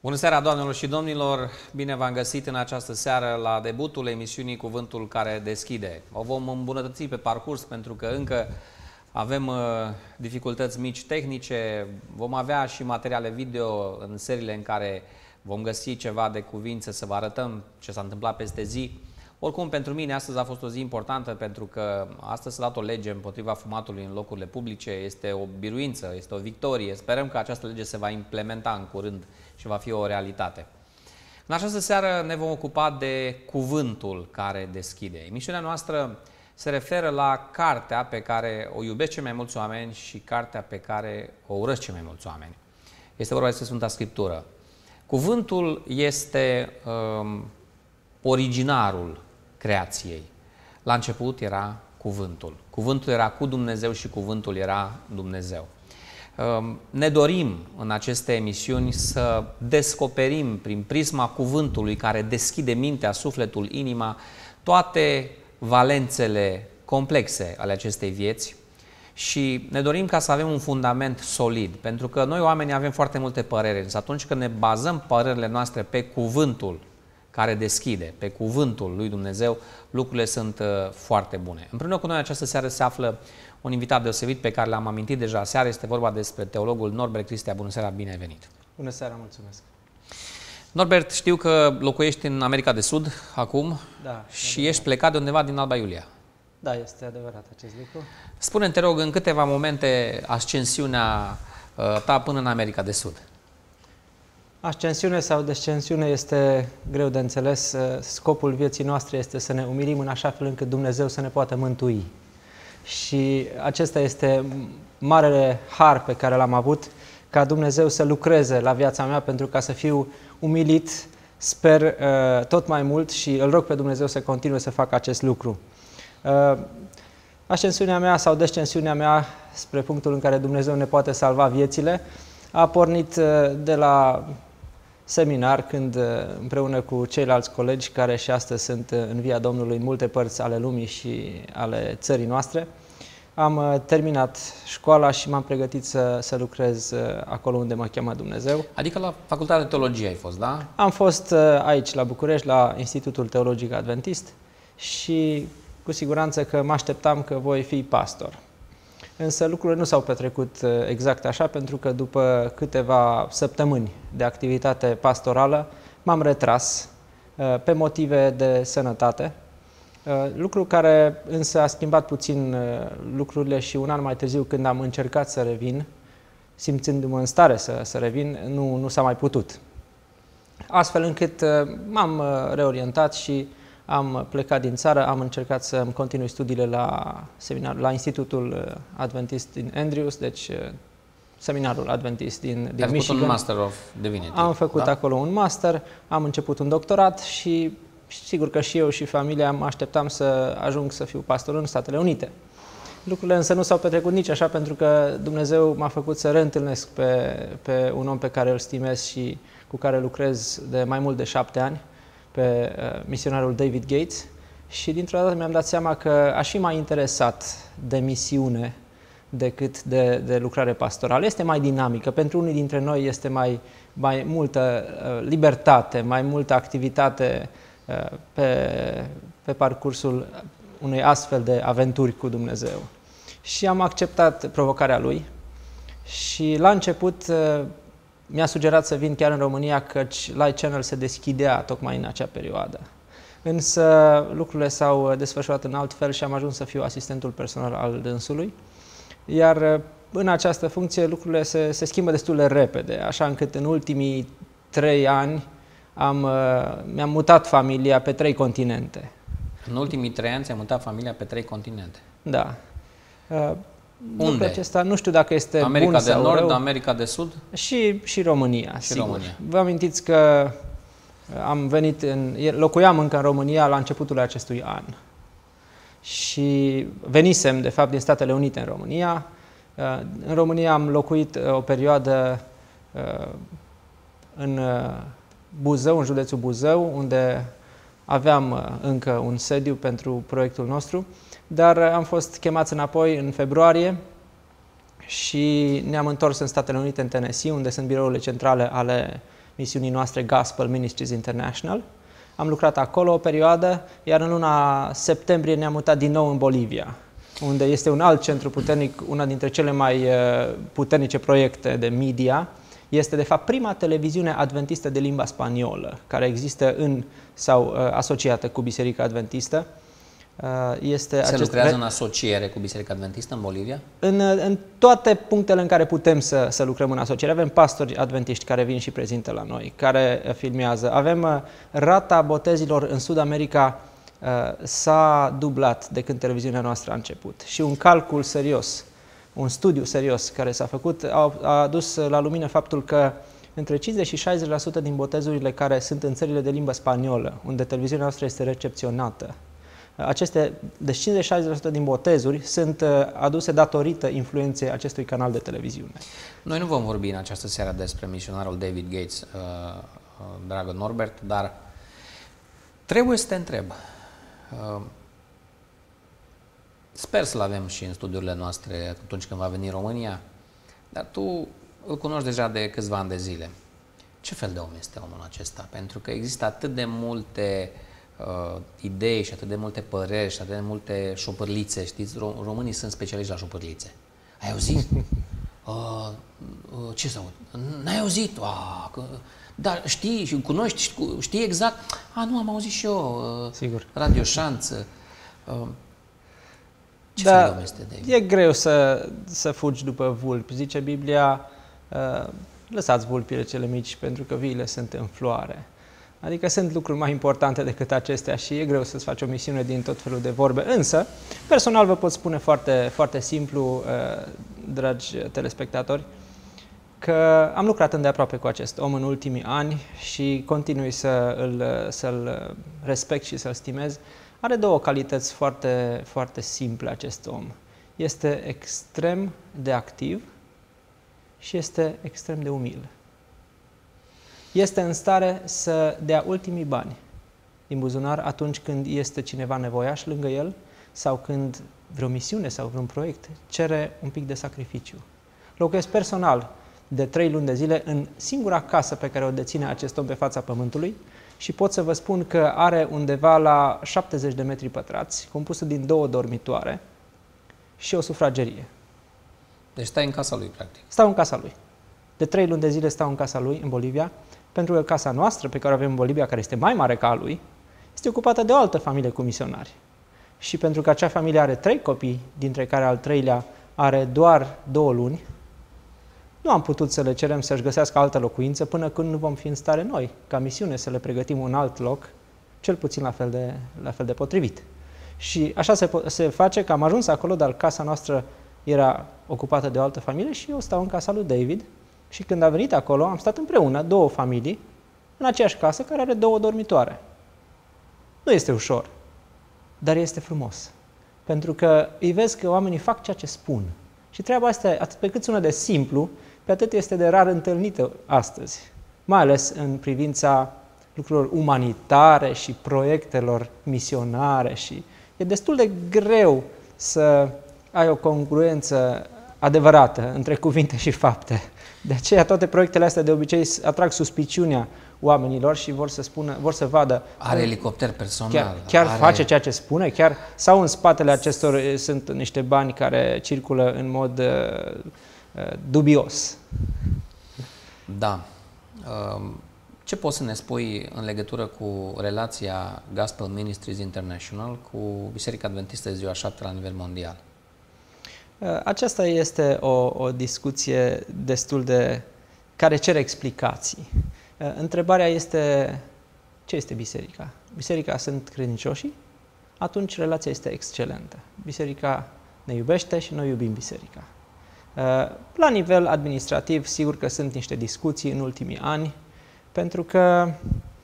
Bună seara, doamnelor și domnilor! Bine v-am găsit în această seară la debutul emisiunii Cuvântul care deschide. O vom îmbunătăți pe parcurs pentru că încă avem dificultăți mici tehnice. Vom avea și materiale video în seriile în care vom găsi ceva de cuvință să vă arătăm ce s-a întâmplat peste zi. Oricum, pentru mine astăzi a fost o zi importantă pentru că astăzi s-a dat o lege împotriva fumatului în locurile publice. Este o biruință, este o victorie. Sperăm că această lege se va implementa în curând și va fi o realitate. În această seară ne vom ocupa de cuvântul care deschide. Emisiunea noastră se referă la cartea pe care o iubesc cei mai mulți oameni și cartea pe care o urăsc cei mai mulți oameni. Este vorba despre Sfânta Scriptură. Cuvântul este originarul creației. La început era cuvântul. Cuvântul era cu Dumnezeu și cuvântul era Dumnezeu. Ne dorim în aceste emisiuni să descoperim prin prisma cuvântului care deschide mintea, sufletul, inima, toate valențele complexe ale acestei vieți și ne dorim ca să avem un fundament solid, pentru că noi oamenii avem foarte multe păreri, însă atunci când ne bazăm părerile noastre pe cuvântul care deschide, pe cuvântul lui Dumnezeu, lucrurile sunt foarte bune. Împreună cu noi această seară se află un invitat deosebit pe care l-am amintit deja aseară. Este vorba despre teologul Norbert Cristea. Bună seara, bine ai venit! Bună seara, mulțumesc! Norbert, știu că locuiești în America de Sud acum și ești plecat de undeva din Alba Iulia. Da, este adevărat acest lucru. Spune-mi, te rog, în câteva momente ascensiunea ta până în America de Sud. Ascensiune sau descensiune este greu de înțeles. Scopul vieții noastre este să ne umilim în așa fel încât Dumnezeu să ne poată mântui. Și acesta este marele har pe care l-am avut, ca Dumnezeu să lucreze la viața mea pentru ca să fiu umilit, sper tot mai mult și îl rog pe Dumnezeu să continue să facă acest lucru. Ascensiunea mea sau descensiunea mea spre punctul în care Dumnezeu ne poate salva viețile a pornit de la seminar, când împreună cu ceilalți colegi care și astăzi sunt în via Domnului în multe părți ale lumii și ale țării noastre, am terminat școala și m-am pregătit să lucrez acolo unde mă cheamă Dumnezeu. Adică la Facultatea de Teologie ai fost, da? Am fost aici la București, la Institutul Teologic Adventist și cu siguranță că mă așteptam că voi fi pastor. Însă lucrurile nu s-au petrecut exact așa, pentru că după câteva săptămâni de activitate pastorală m-am retras pe motive de sănătate, lucru care însă a schimbat puțin lucrurile și un an mai târziu, când am încercat să revin, simțindu-mă în stare să revin, nu s-a mai putut. Astfel încât m-am reorientat și am plecat din țară, am încercat să-mi continui studiile la Institutul Adventist din Andrews, deci seminarul Adventist din Michigan. Ai făcut un Master of Divinity. Am făcut acolo un master, am început un doctorat și sigur că și eu și familia mă așteptam să ajung să fiu pastor în Statele Unite. Lucrurile însă nu s-au petrecut nici așa, pentru că Dumnezeu m-a făcut să reîntâlnesc pe un om pe care îl stimez și cu care lucrez de mai mult de 7 ani, pe misionarul David Gates, și dintr-o dată mi-am dat seama că aș fi mai interesat de misiune decât de lucrare pastorală. Este mai dinamică, pentru unii dintre noi este mai multă libertate, mai multă activitate pe parcursul unei astfel de aventuri cu Dumnezeu. Și am acceptat provocarea lui și la început mi-a sugerat să vin chiar în România, căci Light Channel se deschidea tocmai în acea perioadă. Însă lucrurile s-au desfășurat în alt fel și am ajuns să fiu asistentul personal al dânsului. Iar în această funcție lucrurile se schimbă destul de repede, așa încât în ultimii 3 ani mi-am mutat familia pe 3 continente. În ultimii 3 ani ți-ai mutat familia pe 3 continente? Da. Unde? Acesta nu știu dacă este America bun de sau Nord, rău. America de Sud? Și România, Și sigur. România. Vă amintiți că locuiam încă în România la începutul acestui an. Și venisem, de fapt, din Statele Unite în România. În România am locuit o perioadă în Buzău, în județul Buzău, unde aveam încă un sediu pentru proiectul nostru, dar am fost chemați înapoi în februarie și ne-am întors în Statele Unite, în Tennessee, unde sunt birourile centrale ale misiunii noastre Gospel Ministries International. Am lucrat acolo o perioadă, iar în luna septembrie ne-am mutat din nou în Bolivia, unde este un alt centru puternic, una dintre cele mai puternice proiecte de media. Este, de fapt, prima televiziune adventistă de limba spaniolă, care există sau asociată cu Biserica Adventistă. Se lucrează în asociere cu Biserica Adventistă în Bolivia? În toate punctele în care putem să lucrăm în asociere. Avem pastori adventiști care vin și prezintă la noi, care filmează. Avem rata botezilor în Sud America s-a dublat de când televiziunea noastră a început. Și un calcul serios, un studiu serios care s-a făcut a adus la lumină faptul că între 50 și 60% din botezurile care sunt în țările de limbă spaniolă, unde televiziunea noastră este recepționată, deci 50-60% din botezuri sunt aduse datorită influenței acestui canal de televiziune. Noi nu vom vorbi în această seară despre misionarul David Gates, dragă Norbert, dar trebuie să te întreb. Sper să-l avem și în studiurile noastre atunci când va veni în România, dar tu îl cunoști deja de câțiva ani de zile. Ce fel de om este omul acesta? Pentru că există atât de multe idei și atât de multe păreri și atât de multe șopârlițe. Știți, românii sunt specialiști la șopârlițe. Ai auzit? Ce să aud? N-ai auzit? Dar știi și cunoști, știi exact? Nu, am auzit și eu. Sigur. Radio Șanță. Ce fel de om este David? E greu să fugi după vulpi. Zice Biblia, lăsați vulpile cele mici pentru că viile sunt în floare. Adică sunt lucruri mai importante decât acestea și e greu să-ți faci o misiune din tot felul de vorbe. Însă, personal vă pot spune foarte, foarte simplu, dragi telespectatori, că am lucrat îndeaproape cu acest om în ultimii ani și continui să-l respect și să-l stimez. Are două calități foarte, foarte simple acest om. Este extrem de activ și este extrem de umil. Este în stare să dea ultimii bani din buzunar atunci când este cineva nevoiaș lângă el sau când vreo misiune sau vreun proiect cere un pic de sacrificiu. Locuiesc personal de 3 luni de zile în singura casă pe care o deține acest om pe fața pământului și pot să vă spun că are undeva la 70 de metri pătrați, compusă din 2 dormitoare și o sufragerie. Deci stai în casa lui, practic. Stau în casa lui. De 3 luni de zile stau în casa lui, în Bolivia, pentru că casa noastră, pe care o avem în Bolivia, care este mai mare ca a lui, este ocupată de o altă familie cu misionari. Și pentru că acea familie are 3 copii, dintre care al 3-lea are doar 2 luni, nu am putut să le cerem să-și găsească altă locuință până când nu vom fi în stare noi, ca misiune, să le pregătim un alt loc, cel puțin la fel de potrivit. Și așa se face că am ajuns acolo, dar casa noastră era ocupată de o altă familie și eu stau în casa lui David. Și când a venit acolo, am stat împreună, 2 familii, în aceeași casă care are 2 dormitoare. Nu este ușor, dar este frumos. Pentru că îi vezi că oamenii fac ceea ce spun. Și treaba asta, atât pe cât sună de simplu, pe atât este de rar întâlnită astăzi. Mai ales în privința lucrurilor umanitare și proiectelor misionare. Și e destul de greu să ai o congruență adevărată între cuvinte și fapte. De aceea toate proiectele astea de obicei atrag suspiciunea oamenilor și vor să vadă. Are elicopter personal. Chiar face ceea ce spune? Chiar, sau în spatele acestor sunt niște bani care circulă în mod dubios? Da. Ce poți să ne spui în legătură cu relația Gospel Ministries International cu Biserica Adventistă de Ziua 7 la nivel mondial? Aceasta este o discuție destul de... care cere explicații. Întrebarea este, ce este biserica? Biserica sunt credincioșii? Atunci relația este excelentă. Biserica ne iubește și noi iubim biserica. La nivel administrativ, sigur că sunt niște discuții în ultimii ani, pentru că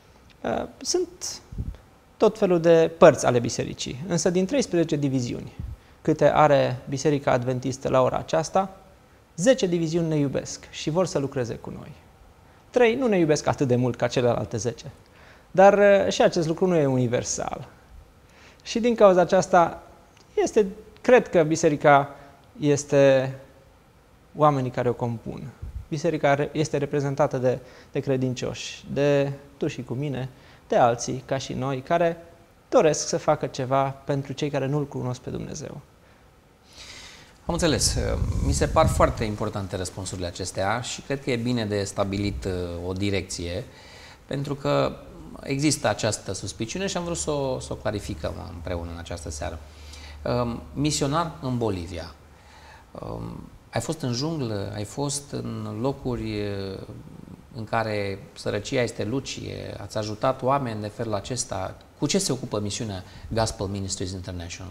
sunt tot felul de părți ale bisericii, însă din 13 diviziuni câte are Biserica Adventistă la ora aceasta, 10 diviziuni ne iubesc și vor să lucreze cu noi. 3 nu ne iubesc atât de mult ca celelalte 10, dar și acest lucru nu e universal. Și din cauza aceasta, cred că biserica este oamenii care o compun. Biserica este reprezentată de credincioși, de tu și cu mine, de alții, ca și noi, care doresc să facă ceva pentru cei care nu-L cunosc pe Dumnezeu. Am înțeles. Mi se par foarte importante răspunsurile acestea și cred că e bine de stabilit o direcție, pentru că există această suspiciune și am vrut să o clarificăm împreună în această seară. Misionar în Bolivia. Ai fost în junglă, ai fost în locuri în care sărăcia este lucie, ați ajutat oameni de felul acesta. Cu ce se ocupă misiunea Gospel Ministries International?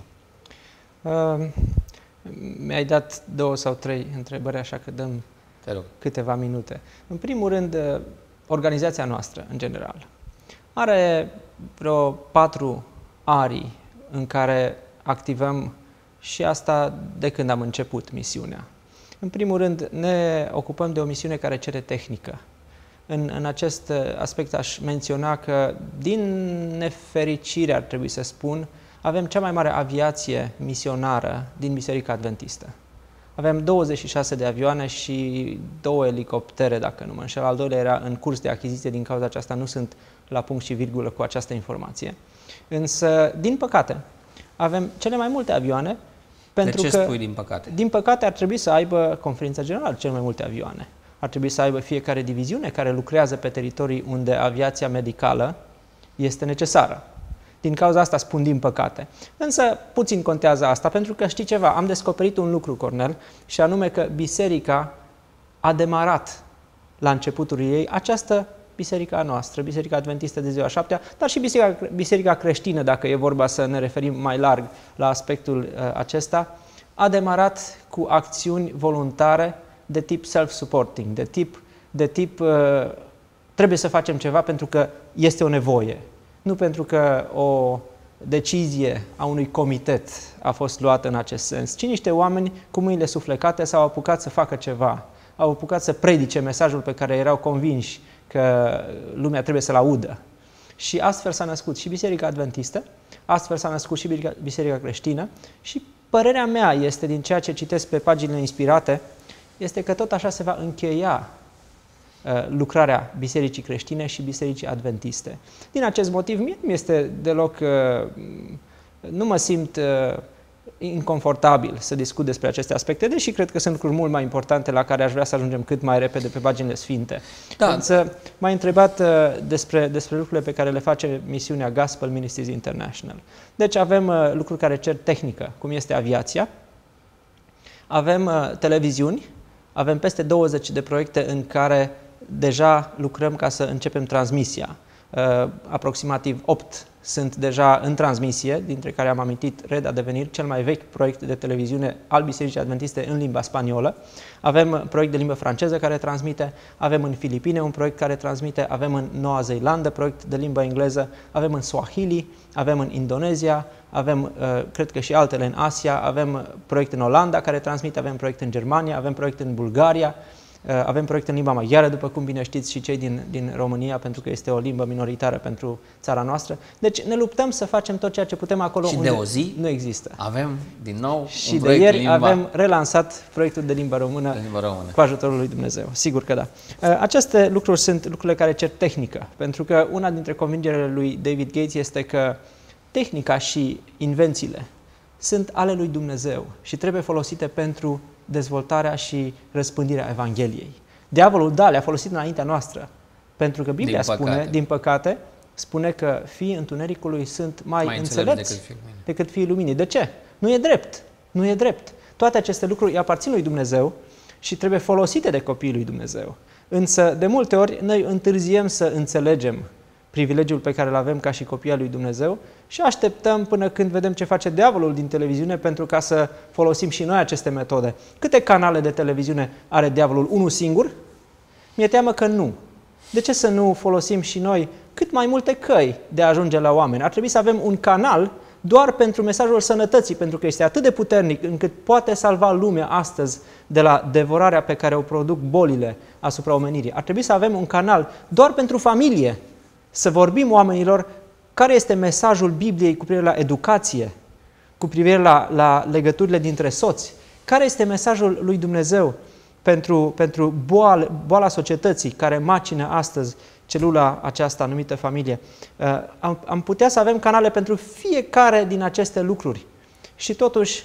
Mi-ai dat 2 sau 3 întrebări, așa că dăm câteva minute. În primul rând, organizația noastră, în general, are vreo 4 arii în care activăm și asta de când am început misiunea. În primul rând, ne ocupăm de o misiune care cere tehnică. În acest aspect aș menționa că, din nefericire, ar trebui să spun, avem cea mai mare aviație misionară din Biserica Adventistă. Avem 26 de avioane și 2 elicoptere, dacă nu mă înșel. Al doilea era în curs de achiziție, din cauza aceasta nu sunt la punct și virgulă cu această informație. Însă, din păcate, avem cele mai multe avioane. Pentru de ce spui din păcate? Din păcate ar trebui să aibă Conferința Generală cele mai multe avioane. Ar trebui să aibă fiecare diviziune care lucrează pe teritorii unde aviația medicală este necesară. Din cauza asta spun din păcate. Însă puțin contează asta, pentru că știi ceva, am descoperit un lucru, Cornel, și anume că biserica a demarat la începutul ei această biserica noastră, Biserica Adventistă de ziua 7-a, dar și biserica creștină, dacă e vorba să ne referim mai larg la aspectul acesta, a demarat cu acțiuni voluntare de tip self-supporting, de tip trebuie să facem ceva pentru că este o nevoie, nu pentru că o decizie a unui comitet a fost luată în acest sens, ci niște oameni cu mâinile suflecate s-au apucat să facă ceva, au apucat să predice mesajul pe care erau convinși că lumea trebuie să-l audă. Și astfel s-a născut și Biserica Adventistă, astfel s-a născut și Biserica Creștină și părerea mea este, din ceea ce citesc pe paginile inspirate, este că tot așa se va încheia lucrarea Bisericii Creștine și Bisericii Adventiste. Din acest motiv, mie nu este deloc, nu mă simt inconfortabil să discut despre aceste aspecte, deși cred că sunt lucruri mult mai importante la care aș vrea să ajungem cât mai repede pe paginile sfinte. Da. Însă m-ai întrebat despre lucrurile pe care le face misiunea Gospel Ministries International. Deci avem lucruri care cer tehnică, cum este aviația, avem televiziuni, avem peste 20 de proiecte în care deja lucrăm ca să începem transmisia. Aproximativ 8 sunt deja în transmisie, dintre care am amintit Red Adevenir, cel mai vechi proiect de televiziune al Bisericii Adventiste în limba spaniolă. Avem proiect de limbă franceză care transmite, avem în Filipine un proiect care transmite, avem în Noua Zeelandă proiect de limbă engleză, avem în Swahili, avem în Indonezia, avem, cred că și altele în Asia, avem proiect în Olanda care transmite, avem proiect în Germania, avem proiect în Bulgaria, avem proiect în limba maghiară, după cum bine știți și cei din România, pentru că este o limbă minoritară pentru țara noastră. Deci ne luptăm să facem tot ceea ce putem acolo și unde de o zi nu există. Avem din nou și un de proiect ieri de limba... avem relansat proiectul de limba română, cu ajutorul lui Dumnezeu. Sigur că da. Aceste lucruri sunt lucrurile care cer tehnică, pentru că una dintre convingerile lui David Gates este că tehnica și invențiile sunt ale lui Dumnezeu și trebuie folosite pentru dezvoltarea și răspândirea Evangheliei. Diavolul, da, le-a folosit înaintea noastră, pentru că Biblia spune, din păcate, spune că fiii întunericului sunt mai înțelepți decât fiii luminii. De ce? Nu e drept. Nu e drept. Toate aceste lucruri îi aparțin lui Dumnezeu și trebuie folosite de copiii lui Dumnezeu. Însă, de multe ori, noi întârziem să înțelegem privilegiul pe care îl avem ca și copii al lui Dumnezeu și așteptăm până când vedem ce face diavolul din televiziune pentru ca să folosim și noi aceste metode. Câte canale de televiziune are diavolul? Unul singur? Mi-e teamă că nu. De ce să nu folosim și noi cât mai multe căi de a ajunge la oameni? Ar trebui să avem un canal doar pentru mesajul sănătății, pentru că este atât de puternic încât poate salva lumea astăzi de la devorarea pe care o produc bolile asupra omenirii. Ar trebui să avem un canal doar pentru familie, să vorbim oamenilor care este mesajul Bibliei cu privire la educație, cu privire la legăturile dintre soți, care este mesajul lui Dumnezeu pentru boala societății care macină astăzi celula aceasta numită familie. Am putea să avem canale pentru fiecare din aceste lucruri. Și totuși,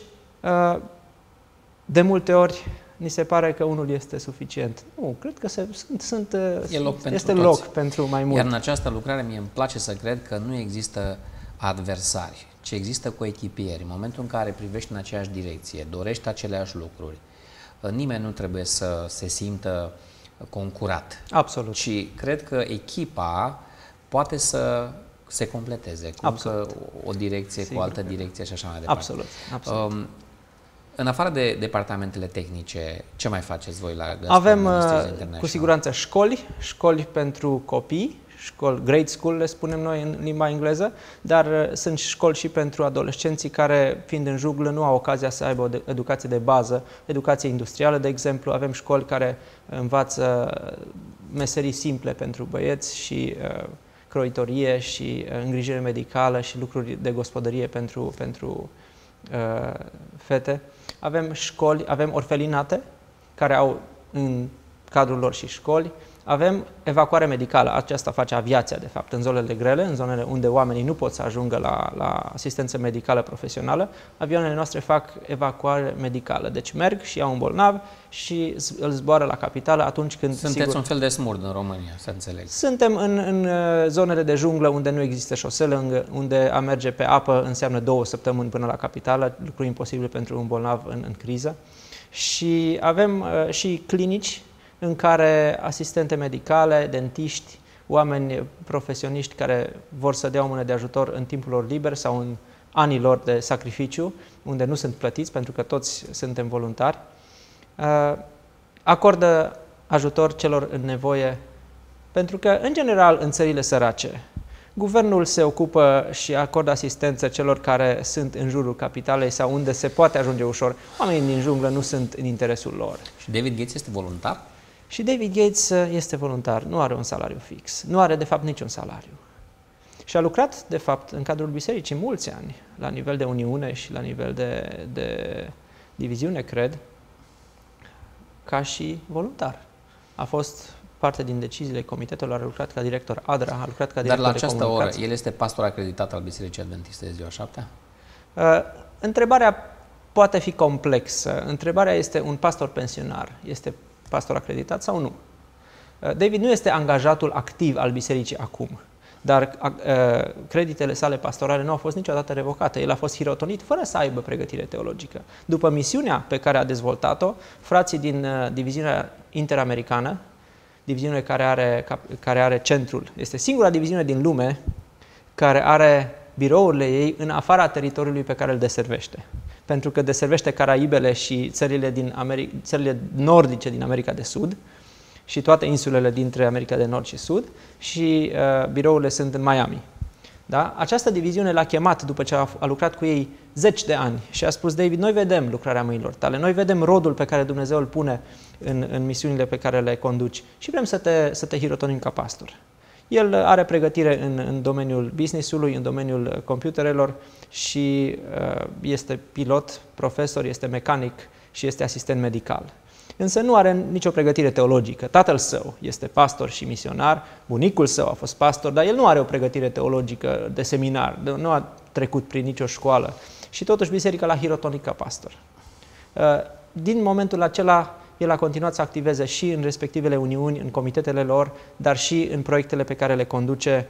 de multe ori, ni se pare că unul este suficient. Nu, cred că este loc pentru mai mult. Iar în această lucrare mie îmi place să cred că nu există adversari, ci există coechipieri. În momentul în care privești în aceeași direcție, dorești aceleași lucruri, nimeni nu trebuie să se simtă concurat. Absolut. Și cred că echipa poate să se completeze cu o direcție, cu o altă direcție și așa mai departe. Absolut. Absolut. În afară de departamentele tehnice, ce mai faceți voi la Gazprom? Avem cu siguranță școli pentru copii, grade school le spunem noi în limba engleză, dar sunt școli și pentru adolescenții care, fiind în junglă, nu au ocazia să aibă o educație de bază, educație industrială, de exemplu. Avem școli care învață meserii simple pentru băieți și croitorie și îngrijire medicală și lucruri de gospodărie pentru fete. Avem școli, avem orfelinate care au în cadrul lor și școli. Avem evacuare medicală, aceasta face aviația, de fapt, în zonele grele, în zonele unde oamenii nu pot să ajungă la asistență medicală profesională. Avioanele noastre fac evacuare medicală, deci merg și iau un bolnav și îl zboară la capitală atunci când... Sunteți un fel de smurd în România, să înțeleg. Suntem în zonele de junglă unde nu există șosele, unde a merge pe apă înseamnă 2 săptămâni până la capitală, lucru imposibil pentru un bolnav în criză. Și avem și clinici în care asistente medicale, dentiști, oameni profesioniști care vor să dea o mână de ajutor în timpul lor liber sau în anii lor de sacrificiu, unde nu sunt plătiți, pentru că toți suntem voluntari, acordă ajutor celor în nevoie, pentru că, în general, în țările sărace, guvernul se ocupă și acordă asistență celor care sunt în jurul capitalei sau unde se poate ajunge ușor. Oamenii din junglă nu sunt în interesul lor. Și David Gates este voluntar? Și David Gates este voluntar, nu are un salariu fix, nu are de fapt niciun salariu. Și a lucrat de fapt în cadrul bisericii mulți ani, la nivel de uniune și la nivel de diviziune, cred, ca și voluntar. A fost parte din deciziile comitetului, a lucrat ca director ADRA, a lucrat ca director de comunicații. Dar la această oră, el este pastor acreditat al Bisericii Adventiste de Ziua Șaptea? Întrebarea poate fi complexă. Întrebarea este un pastor pensionar. Este pastor acreditat sau nu? David nu este angajatul activ al bisericii acum, dar creditele sale pastorale nu au fost niciodată revocate. El a fost hirotonit fără să aibă pregătire teologică. După misiunea pe care a dezvoltat-o, frații din diviziunea interamericană, diviziune care are centrul, este singura diviziune din lume care are birourile ei în afara teritoriului pe care îl deservește. Pentru că deservește Caraibele și țările nordice din America de Sud și toate insulele dintre America de Nord și Sud și birourile sunt în Miami. Da? Această diviziune l-a chemat după ce a lucrat cu ei 10 de ani și a spus: David, noi vedem lucrarea mâinilor tale, noi vedem rodul pe care Dumnezeu îl pune în misiunile pe care le conduci și vrem să te hirotonim ca pastor. El are pregătire în domeniul business-ului, în domeniul computerelor și este pilot, profesor, este mecanic și este asistent medical. Însă nu are nicio pregătire teologică. Tatăl său este pastor și misionar, bunicul său a fost pastor, dar el nu are o pregătire teologică de seminar, nu a trecut prin nicio școală și totuși biserica l-a hirotonit ca pastor. Din momentul acela, el a continuat să activeze și în respectivele uniuni, în comitetele lor, dar și în proiectele pe care le conduce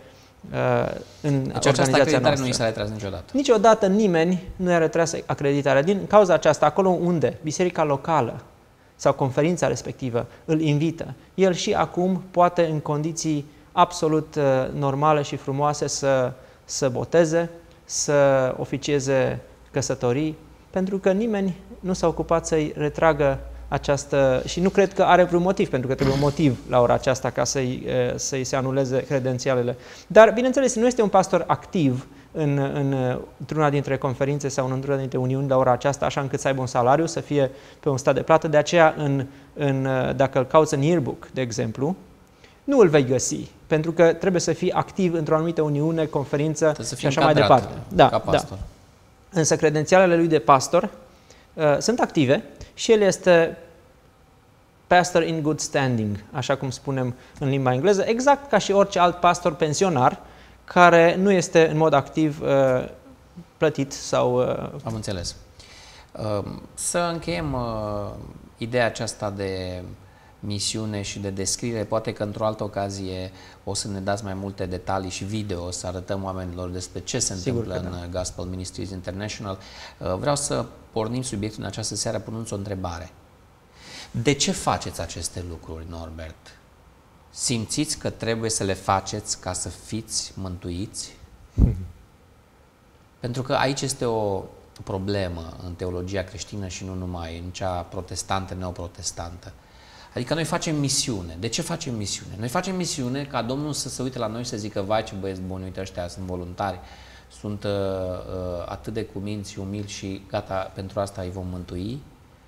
în organizația noastră. Nu i s-a retras niciodată. Niciodată nimeni nu i-a retras acreditarea. Din cauza aceasta, acolo unde biserica locală sau conferința respectivă îl invită, el și acum poate în condiții absolut normale și frumoase să boteze, să oficieze căsătorii, pentru că nimeni nu s-a ocupat să-i retragă această, și nu cred că are vreun motiv, pentru că trebuie un motiv la ora aceasta ca să-i se anuleze credențialele. Dar, bineînțeles, nu este un pastor activ într-una dintre conferințe sau într-una dintre uniuni la ora aceasta, așa încât să aibă un salariu, să fie pe un stat de plată. De aceea, dacă îl cauți în yearbook, de exemplu, nu îl vei găsi, pentru că trebuie să fii activ într-o anumită uniune, conferință și așa mai departe. Ca pastor. Da. Însă credențialele lui de pastor sunt active și el este pastor in good standing, așa cum spunem în limba engleză, exact ca și orice alt pastor pensionar care nu este în mod activ plătit sau... Am înțeles. Să încheiem ideea aceasta de misiune și de descriere. Poate că într-o altă ocazie o să ne dați mai multe detalii și video, să arătăm oamenilor despre ce se întâmplă în Gospel Ministries International. Vreau să pornim subiectul în această seară punându-ți o întrebare. De ce faceți aceste lucruri, Norbert? Simțiți că trebuie să le faceți ca să fiți mântuiți? Pentru că aici este o problemă în teologia creștină și nu numai, în cea protestantă, neoprotestantă. Adică noi facem misiune. De ce facem misiune? Noi facem misiune ca Domnul să se uite la noi și să zică, vai ce băieți buni, uite ăștia sunt voluntari, sunt atât de cuminți și umili și gata, pentru asta îi vom mântui.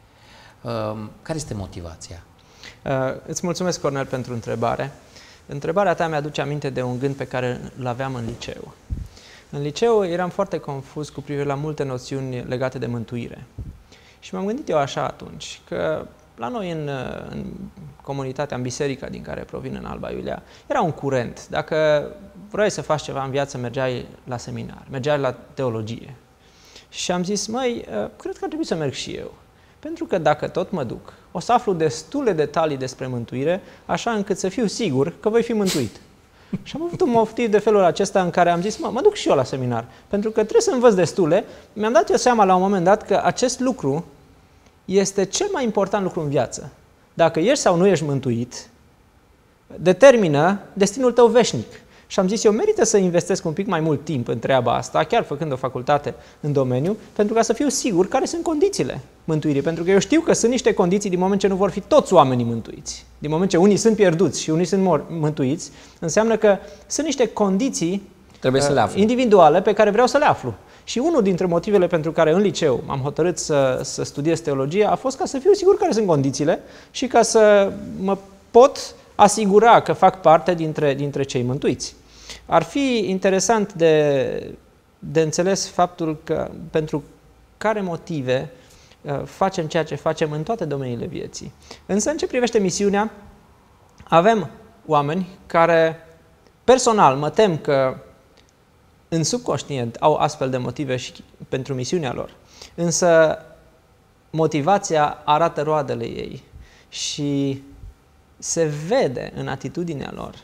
Care este motivația? Îți mulțumesc, Cornel, pentru întrebare. Întrebarea ta mi-aduce aminte de un gând pe care îl aveam în liceu. În liceu eram foarte confuz cu privire la multe noțiuni legate de mântuire. Și m-am gândit eu așa atunci, că la noi în comunitatea, în biserica din care provin în Alba Iulia, era un curent. Dacă vrei să faci ceva în viață, mergeai la seminar, mergeai la teologie. Și am zis, măi, cred că ar trebui să merg și eu. Pentru că dacă tot mă duc, o să aflu destule detalii despre mântuire, așa încât să fiu sigur că voi fi mântuit. Și am avut un motiv de felul acesta în care am zis, mă duc și eu la seminar, pentru că trebuie să învăț destule. Mi-am dat eu seama la un moment dat că acest lucru este cel mai important lucru în viață. Dacă ești sau nu ești mântuit, determină destinul tău veșnic. Și am zis, eu merită să investesc un pic mai mult timp în treaba asta, chiar făcând o facultate în domeniu, pentru ca să fiu sigur care sunt condițiile mântuirii. Pentru că eu știu că sunt niște condiții din moment ce nu vor fi toți oamenii mântuiți. Din moment ce unii sunt pierduți și unii sunt mântuiți, înseamnă că sunt niște condiții individuale pe care vreau să le aflu. Și unul dintre motivele pentru care în liceu m-am hotărât să studiez teologie a fost ca să fiu sigur care sunt condițiile și ca să mă pot asigura că fac parte dintre cei mântuiți. Ar fi interesant de înțeles faptul că pentru care motive facem ceea ce facem în toate domeniile vieții. Însă în ce privește misiunea, avem oameni care personal mă tem că în subconștient au astfel de motive și pentru misiunea lor. Însă motivația arată roadele ei și se vede în atitudinea lor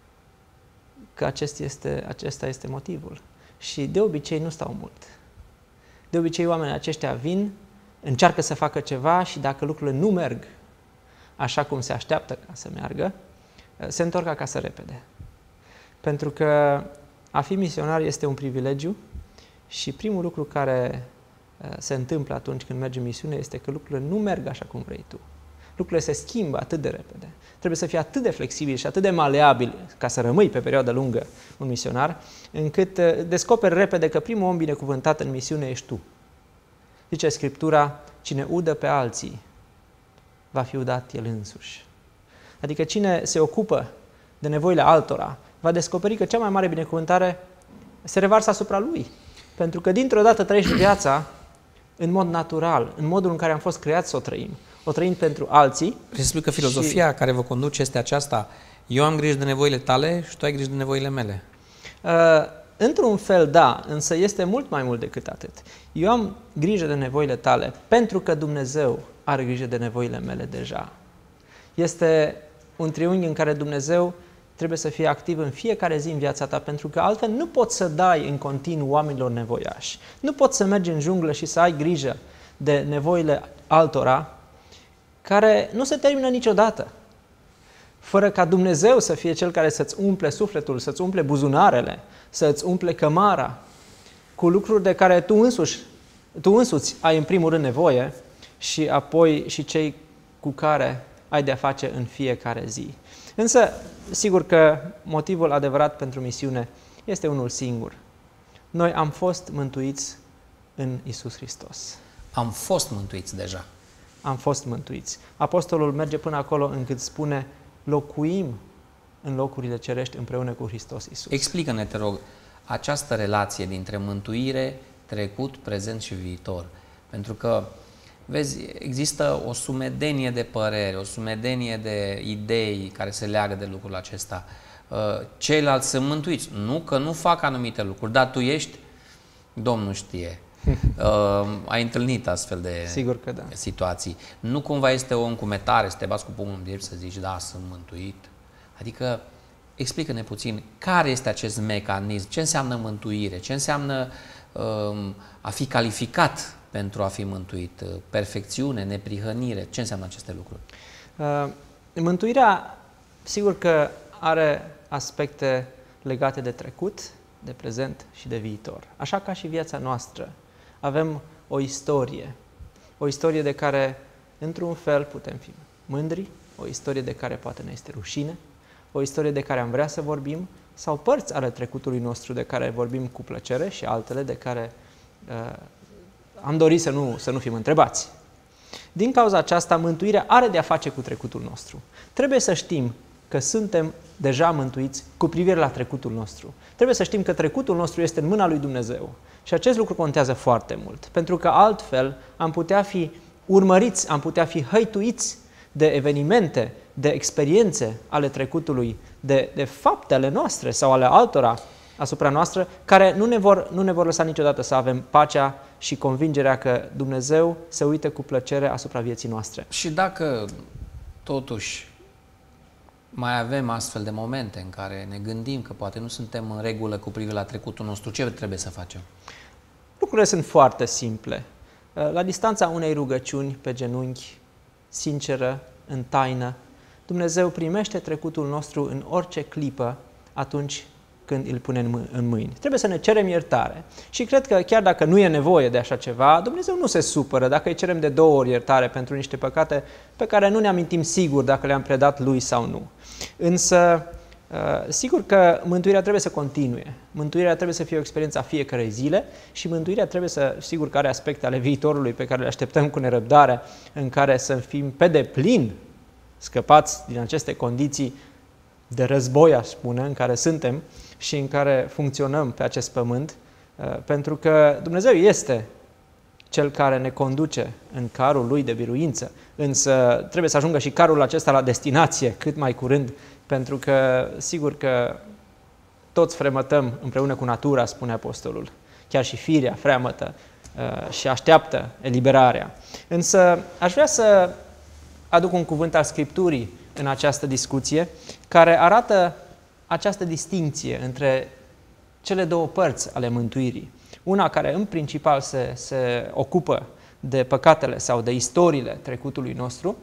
că acesta este motivul. Și de obicei nu stau mult. De obicei oamenii aceștia vin, încearcă să facă ceva și dacă lucrurile nu merg așa cum se așteaptă ca să meargă, se întorc acasă repede. Pentru că a fi misionar este un privilegiu și primul lucru care se întâmplă atunci când mergi în misiune este că lucrurile nu merg așa cum vrei tu. Lucrurile se schimbă atât de repede. Trebuie să fii atât de flexibil și atât de maleabil ca să rămâi pe perioadă lungă un misionar, încât descoperi repede că primul om binecuvântat în misiune ești tu. Zice Scriptura, cine udă pe alții, va fi udat el însuși. Adică cine se ocupă de nevoile altora, va descoperi că cea mai mare binecuvântare se revarsă asupra lui. Pentru că dintr-o dată trăiești viața în mod natural, în modul în care am fost creați să o trăim. O trăim pentru alții. Vrei să spui că filozofia care vă conduce este aceasta, eu am grijă de nevoile tale și tu ai grijă de nevoile mele? Într-un fel, da, însă este mult mai mult decât atât. Eu am grijă de nevoile tale pentru că Dumnezeu are grijă de nevoile mele deja. Este un triunghi în care Dumnezeu trebuie să fie activ în fiecare zi în viața ta, pentru că altfel nu poți să dai în continuu oamenilor nevoiași. Nu poți să mergi în junglă și să ai grijă de nevoile altora care nu se termină niciodată. Fără ca Dumnezeu să fie Cel care să-ți umple sufletul, să-ți umple buzunarele, să-ți umple cămara cu lucruri de care tu însuți ai în primul rând nevoie și apoi și cei cu care ai de-a face în fiecare zi. Însă, sigur că motivul adevărat pentru misiune este unul singur. Noi am fost mântuiți în Iisus Hristos. Am fost mântuiți deja. Am fost mântuiți. Apostolul merge până acolo încât spune, locuim în locurile cerești împreună cu Hristos Iisus. Explică-ne, te rog, această relație dintre mântuire, trecut, prezent și viitor. Pentru că Vezi, există o sumedenie de păreri, o sumedenie de idei care se leagă de lucrul acesta. Ceilalți sunt mântuiți. Nu că nu fac anumite lucruri, dar tu ești, Domnul știe. Ai întâlnit astfel de Sigur că da. situații. Nu cumva este o încumetare să te bați cu pumnul în piept să zici, da, sunt mântuit? Adică, explică-ne puțin care este acest mecanism, ce înseamnă mântuire, ce înseamnă a fi calificat pentru a fi mântuit, perfecțiune, neprihănire, ce înseamnă aceste lucruri? Mântuirea, sigur că are aspecte legate de trecut, de prezent și de viitor. Așa ca și viața noastră. Avem o istorie de care, într-un fel, putem fi mândri, o istorie de care poate ne este rușine, o istorie de care am vrea să vorbim, sau părți ale trecutului nostru de care vorbim cu plăcere și altele de care am dorit să nu fim întrebați. Din cauza aceasta, mântuirea are de a face cu trecutul nostru. Trebuie să știm că suntem deja mântuiți cu privire la trecutul nostru. Trebuie să știm că trecutul nostru este în mâna lui Dumnezeu. Și acest lucru contează foarte mult, pentru că altfel am putea fi urmăriți, am putea fi hăituiți de evenimente, de experiențe ale trecutului, de fapte ale noastre sau ale altora asupra noastră, care nu ne vor lăsa niciodată să avem pacea și convingerea că Dumnezeu se uită cu plăcere asupra vieții noastre. Și dacă totuși mai avem astfel de momente în care ne gândim că poate nu suntem în regulă cu privire la trecutul nostru, ce trebuie să facem? Lucrurile sunt foarte simple. La distanța unei rugăciuni pe genunchi, sinceră, în taină, Dumnezeu primește trecutul nostru în orice clipă atunci când îl pune în mâini. Trebuie să ne cerem iertare. Și cred că chiar dacă nu e nevoie de așa ceva, Dumnezeu nu se supără dacă îi cerem de 2 ori iertare pentru niște păcate pe care nu ne amintim sigur dacă le-am predat Lui sau nu. Însă, sigur că mântuirea trebuie să continue. Mântuirea trebuie să fie o experiență a fiecărei zile și mântuirea trebuie să, sigur că are aspecte ale viitorului pe care le așteptăm cu nerăbdare, în care să fim pe deplin scăpați din aceste condiții de război, aș spune, în care suntem și în care funcționăm pe acest pământ, pentru că Dumnezeu este Cel care ne conduce în carul Lui de biruință, însă trebuie să ajungă și carul acesta la destinație cât mai curând, pentru că, sigur că toți fremătăm împreună cu natura, spune Apostolul, chiar și firea freamătă și așteaptă eliberarea. Însă aș vrea să aduc un cuvânt al Scripturii în această discuție, care arată această distincție între cele 2 părți ale mântuirii. Una care în principal se ocupă de păcatele sau de istoriile trecutului nostru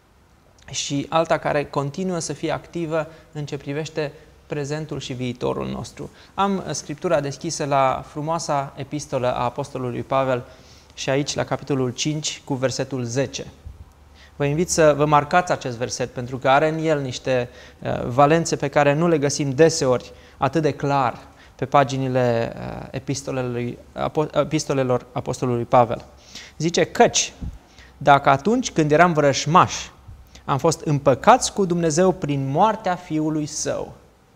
și alta care continuă să fie activă în ce privește prezentul și viitorul nostru. Am Scriptura deschisă la frumoasa epistolă a Apostolului Pavel și aici la capitolul 5 cu versetul 10. Vă invit să vă marcați acest verset pentru că are în el niște valențe pe care nu le găsim deseori atât de clar pe paginile epistolelor Apostolului Pavel. Zice: căci dacă atunci când eram vrășmași am fost împăcați cu Dumnezeu prin moartea Fiului Său,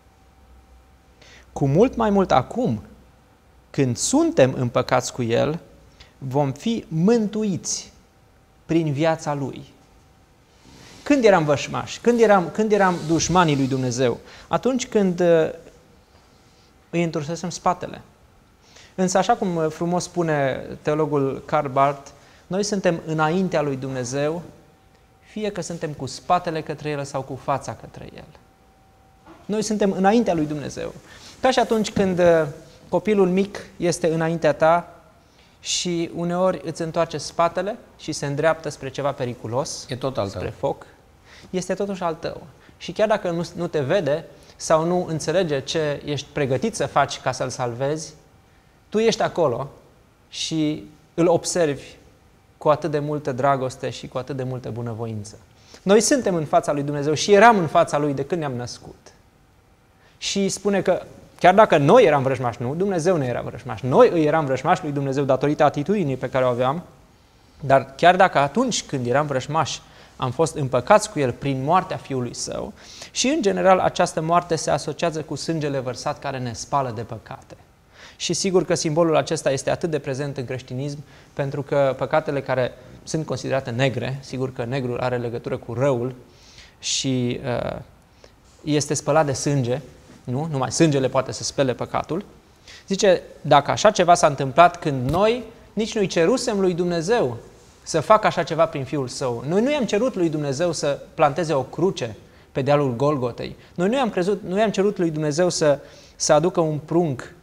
cu mult mai mult acum, când suntem împăcați cu El, vom fi mântuiți prin viața Lui. Când eram vășmași? Când eram dușmanii lui Dumnezeu? Atunci când îi întorsesem spatele. Însă, așa cum frumos spune teologul Karl Barth, noi suntem înaintea lui Dumnezeu, fie că suntem cu spatele către El sau cu fața către El. Noi suntem înaintea lui Dumnezeu. Ca și atunci când copilul mic este înaintea ta și uneori îți întoarce spatele și se îndreaptă spre ceva periculos, e tot al tău. Spre foc, este totuși al tău. Și chiar dacă nu te vede sau nu înțelege ce ești pregătit să faci ca să-l salvezi, tu ești acolo și îl observi cu atât de multă dragoste și cu atât de multă bunăvoință. Noi suntem în fața lui Dumnezeu și eram în fața Lui de când ne-am născut. Și spune că chiar dacă noi eram vrăjmași, nu, Dumnezeu ne era vrăjmaș. Noi îi eram vrăjmași lui Dumnezeu datorită atitudinii pe care o aveam, dar chiar dacă atunci când eram vrăjmași am fost împăcați cu El prin moartea Fiului Său și în general această moarte se asociază cu sângele vărsat care ne spală de păcate. Și sigur că simbolul acesta este atât de prezent în creștinism pentru că păcatele care sunt considerate negre, sigur că negrul are legătură cu răul și este spălat de sânge, nu? Numai sângele poate să spele păcatul. Zice, dacă așa ceva s-a întâmplat când noi nici nu-i cerusem lui Dumnezeu să facă așa ceva prin Fiul Său. Noi nu i-am cerut lui Dumnezeu să planteze o cruce pe dealul Golgotei. Noi nu i-am cerut lui Dumnezeu să aducă un prunc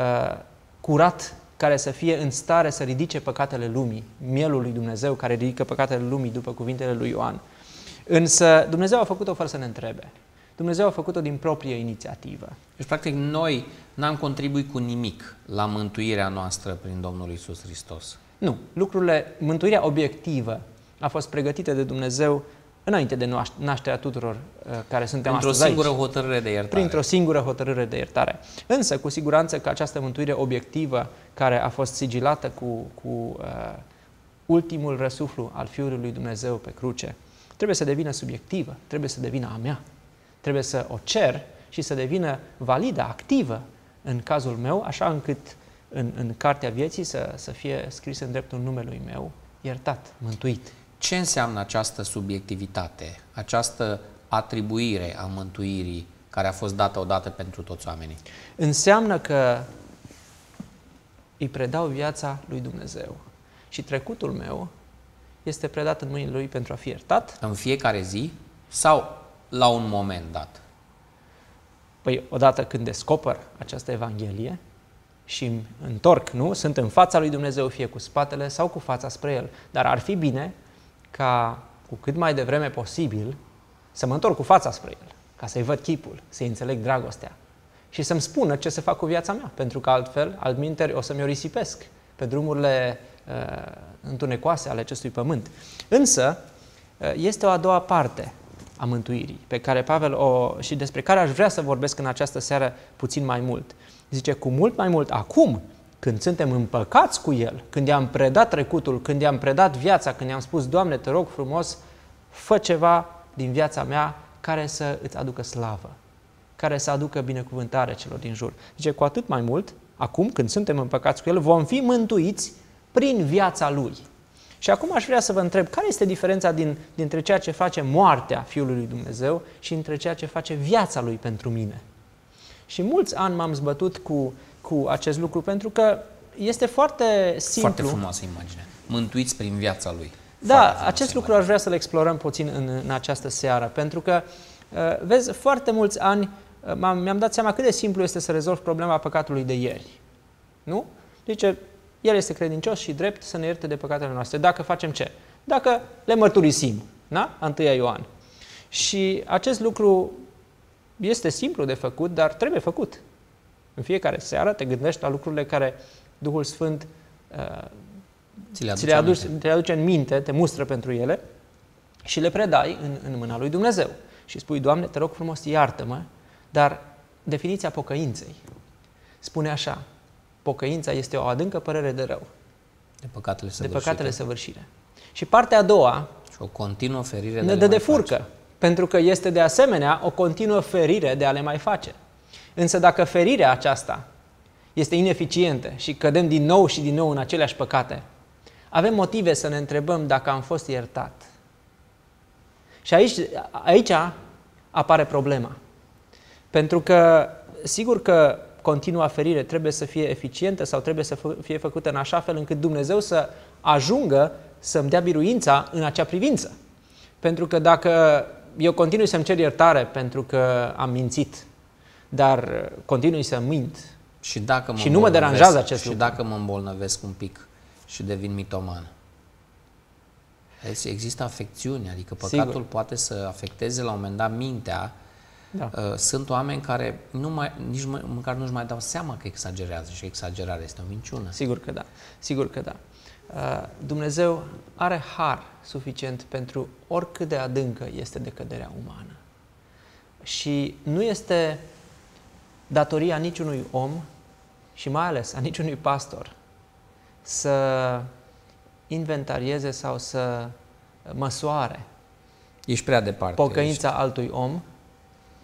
curat care să fie în stare să ridice păcatele lumii, mielul lui Dumnezeu care ridică păcatele lumii după cuvintele lui Ioan. Însă Dumnezeu a făcut-o fără să ne întrebe. Dumnezeu a făcut-o din proprie inițiativă. Deci, practic, noi n-am contribuit cu nimic la mântuirea noastră prin Domnul Iisus Hristos. Nu. Mântuirea obiectivă a fost pregătită de Dumnezeu înainte de nașterea tuturor care suntem astăzi aici. Printr-o singură hotărâre de iertare. Printr-o singură hotărâre de iertare. Însă, cu siguranță că această mântuire obiectivă, care a fost sigilată cu ultimul răsuflu al Fiului lui Dumnezeu pe cruce, trebuie să devină subiectivă, trebuie să devină a mea. Trebuie să o cer și să devină validă, activă în cazul meu, așa încât în cartea vieții să fie scris în dreptul numelui meu, iertat, mântuit. Ce înseamnă această subiectivitate, această atribuire a mântuirii care a fost dată odată pentru toți oamenii? Înseamnă că îi predau viața lui Dumnezeu și trecutul meu este predat în mâinile Lui pentru a fi iertat. În fiecare zi sau la un moment dat? Păi, odată când descoper această Evanghelie și îmi întorc, nu? Sunt în fața lui Dumnezeu, fie cu spatele sau cu fața spre El. Dar ar fi bine ca cu cât mai devreme posibil să mă întorc cu fața spre El, ca să-i văd chipul, să-i înțeleg dragostea și să-mi spună ce să fac cu viața mea, pentru că altminteri o să-mi o risipesc pe drumurile întunecoase ale acestui pământ. Însă, este o a doua parte a mântuirii, pe care Pavel și despre care aș vrea să vorbesc în această seară puțin mai mult. Zice, cu mult mai mult acum, când suntem împăcați cu El, când i-am predat trecutul, când i-am predat viața, când i-am spus, Doamne, te rog frumos, fă ceva din viața mea care să îți aducă slavă, care să aducă binecuvântare celor din jur. Zice, cu atât mai mult, acum, când suntem împăcați cu El, vom fi mântuiți prin viața Lui. Și acum aș vrea să vă întreb, care este diferența dintre ceea ce face moartea Fiului lui Dumnezeu și între ceea ce face viața Lui pentru mine? Și mulți ani m-am zbătut cu acest lucru, pentru că este foarte simplu. Foarte frumoasă imagine. Mântuiți prin viața Lui. Da, acest lucru aș vrea să-l explorăm puțin în această seară, pentru că, vezi, foarte mulți ani mi-am dat seama cât de simplu este să rezolv problema păcatului de ieri. Nu? Zice, El este credincios și drept să ne ierte de păcatele noastre. Dacă facem ce? Dacă le mărturisim. Da? 1 Ioan. Și acest lucru este simplu de făcut, dar trebuie făcut. În fiecare seară te gândești la lucrurile care Duhul Sfânt ți le aduce în minte, te mustră pentru ele și le predai în mâna lui Dumnezeu. Și spui, Doamne, te rog frumos, iartă-mă, dar definiția pocăinței spune așa, pocăința este o adâncă părere de rău, de păcatele săvârșite. Și partea a doua și o continuă ferire ne dă de furcă, pentru că este de asemenea o continuă ferire de a le mai face. Însă dacă ferirea aceasta este ineficientă și cădem din nou și din nou în aceleași păcate, avem motive să ne întrebăm dacă am fost iertat. Și aici apare problema. Pentru că, sigur că continua ferire trebuie să fie eficientă sau trebuie să fie făcută în așa fel încât Dumnezeu să ajungă să-mi dea biruința în acea privință. Pentru că dacă eu continui să-mi cer iertare pentru că am mințit, dar continui să mint și nu mă deranjează acest lucru. Și dacă mă îmbolnăvesc un pic și devin mitoman. Există afecțiuni, adică păcatul poate să afecteze la un moment dat mintea. Da. Sunt oameni care nici măcar nu-și mai dau seama că exagerează și exagerarea este o minciună. Sigur că da. Dumnezeu are har suficient pentru oricât de adâncă este decăderea umană. Și nu este datoria niciunui om și mai ales a niciunui pastor să inventarieze sau să măsoare Ești prea departe. Pocăința altui om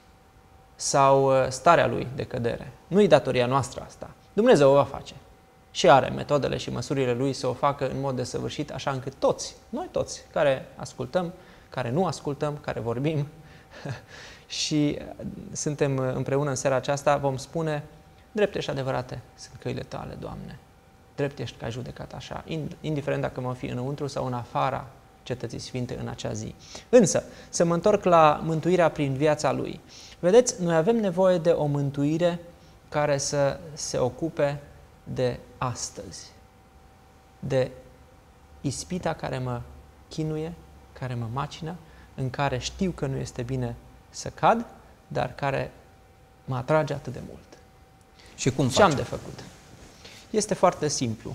sau starea lui de cădere. Nu-i datoria noastră asta. Dumnezeu o va face. și are metodele și măsurile lui să o facă în mod desăvârșit, așa încât toți, noi toți, care ascultăm, care nu ascultăm, care vorbim și suntem împreună în seara aceasta, vom spune: drepte și adevărate sunt căile tale, Doamne. Drept ești că ai judecat așa, indiferent dacă mă fi înăuntru sau în afara cetății sfinte în acea zi. Însă, să mă întorc la mântuirea prin viața lui. Vedeți, noi avem nevoie de o mântuire care să se ocupe de astăzi, de ispita care mă chinuie, care mă macină, în care știu că nu este bine să cad, dar care mă atrage atât de mult. Și cum Ce am de făcut? Este foarte simplu.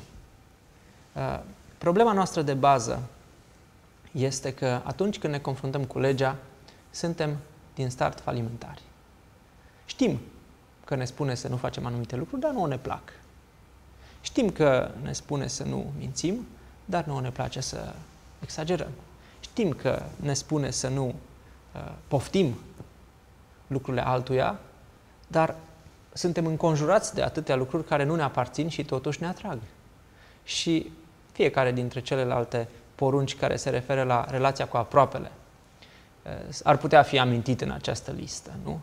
Problema noastră de bază este că atunci când ne confruntăm cu legea, suntem din start falimentari. Știm că ne spune să nu facem anumite lucruri, dar nouă ne plac. Știm că ne spune să nu mințim, dar nouă ne place să exagerăm. Știm că ne spune să nu poftim lucrurile altuia, dar suntem înconjurați de atâtea lucruri care nu ne aparțin și totuși ne atrag. Și fiecare dintre celelalte porunci care se referă la relația cu aproapele ar putea fi amintit în această listă, nu?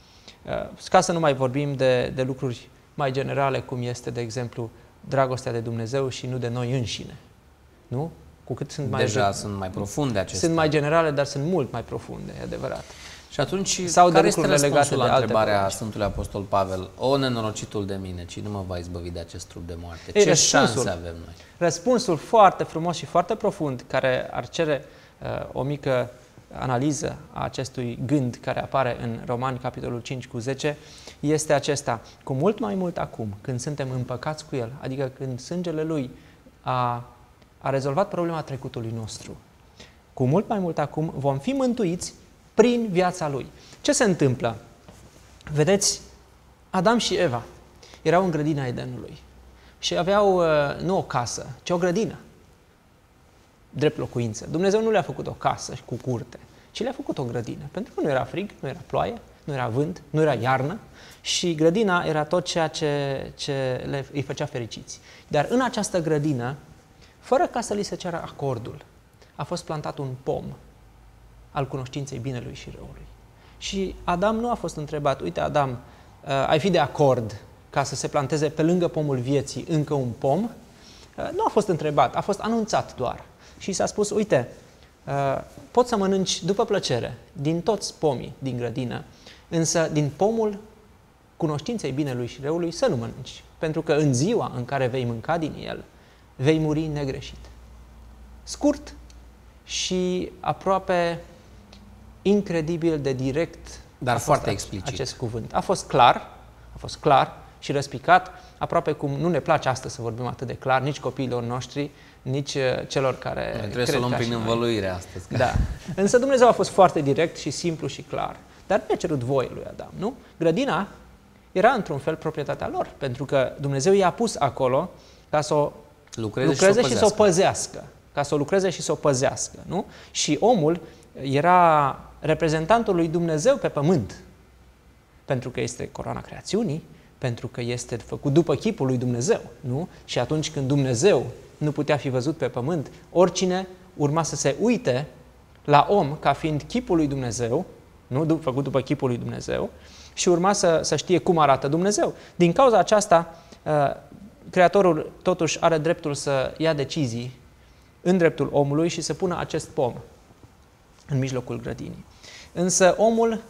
Ca să nu mai vorbim de lucruri mai generale, cum este, de exemplu, dragostea de Dumnezeu și nu de noi înșine, nu? Cu cât sunt mai sunt mai profunde acestea. Sunt mai generale, dar sunt mult mai profunde, e adevărat. Și atunci, sau care de este lucrurile legate la de alte întrebarea porunci? Sfântului Apostol Pavel: o, nenorocitul de mine, cine nu mă va izbăvi de acest trup de moarte? Ei, Ce șanse avem noi? Răspunsul foarte frumos și foarte profund, care ar cere o mică analiză a acestui gând care apare în Romani, capitolul 5:10, este acesta: cu mult mai mult acum, când suntem împăcați cu El, adică când sângele Lui a rezolvat problema trecutului nostru, cu mult mai mult acum vom fi mântuiți prin viața Lui. Ce se întâmplă? Vedeți, Adam și Eva erau în grădina Edenului și aveau nu o casă, ci o grădină, drept locuință. Dumnezeu nu le-a făcut o casă cu curte, ci le-a făcut o grădină, pentru că nu era frig, nu era ploaie, nu era vânt, nu era iarnă și grădina era tot ceea ce îi făcea fericiți. Dar în această grădină, fără ca să li se ceară acordul, a fost plantat un pom al cunoștinței binelui și răului. Și Adam nu a fost întrebat: uite, Adam, ai fi de acord ca să se planteze pe lângă pomul vieții încă un pom? Nu a fost întrebat, a fost anunțat doar. Și s-a spus: uite, poți să mănânci după plăcere din toți pomii din grădină, însă din pomul cunoștinței binelui și răului să nu mănânci, pentru că în ziua în care vei mânca din el, vei muri negreșit. Scurt și aproape incredibil de direct, dar foarte explicit. Acest cuvânt. A fost clar și răspicat, aproape cum nu ne place astăzi să vorbim atât de clar, nici copiilor noștri, nici celor care trebuie să o luăm prin învăluire astăzi. Da. Însă Dumnezeu a fost foarte direct și simplu și clar. Dar nu i-a cerut voie lui Adam, nu? Grădina era într-un fel proprietatea lor, pentru că Dumnezeu i-a pus acolo ca să o lucreze și să o păzească. Ca să o lucreze și să o păzească, nu? Și omul era reprezentantul lui Dumnezeu pe pământ, pentru că este coroana creațiunii, pentru că este făcut după chipul lui Dumnezeu, nu? Și atunci când Dumnezeu nu putea fi văzut pe pământ, oricine urma să se uite la om ca fiind chipul lui Dumnezeu, nu? Făcut după chipul lui Dumnezeu, și urma să știe cum arată Dumnezeu. Din cauza aceasta, Creatorul totuși are dreptul să ia decizii în dreptul omului și să pună acest pom în mijlocul grădinii. Însă omul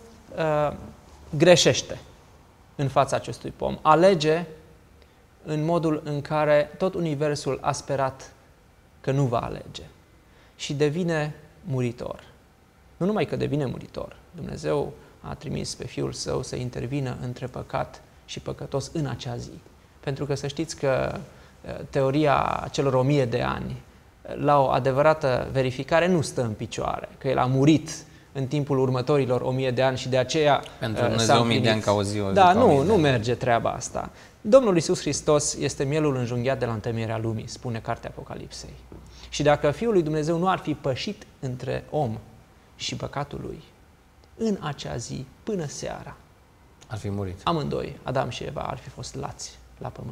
greșește în fața acestui pom, alege în modul în care tot universul a sperat că nu va alege și devine muritor. Nu numai că devine muritor, Dumnezeu a trimis pe Fiul Său să intervină între păcat și păcătos în acea zi. Pentru că să știți că teoria celor 1000 de ani, la o adevărată verificare, nu stă în picioare, că El a murit în timpul următorilor 1000 de ani și de aceea pentru Dumnezeu 1000 de ani ca o zi. Da, nu merge treaba asta. Domnul Iisus Hristos este mielul înjunghiat de la întemeierea lumii, spune cartea Apocalipsei. Și dacă Fiul lui Dumnezeu nu ar fi pășit între om și păcatul lui, în acea zi, până seara, ar fi murit. Amândoi, Adam și Eva, ar fi fost lați la pământ.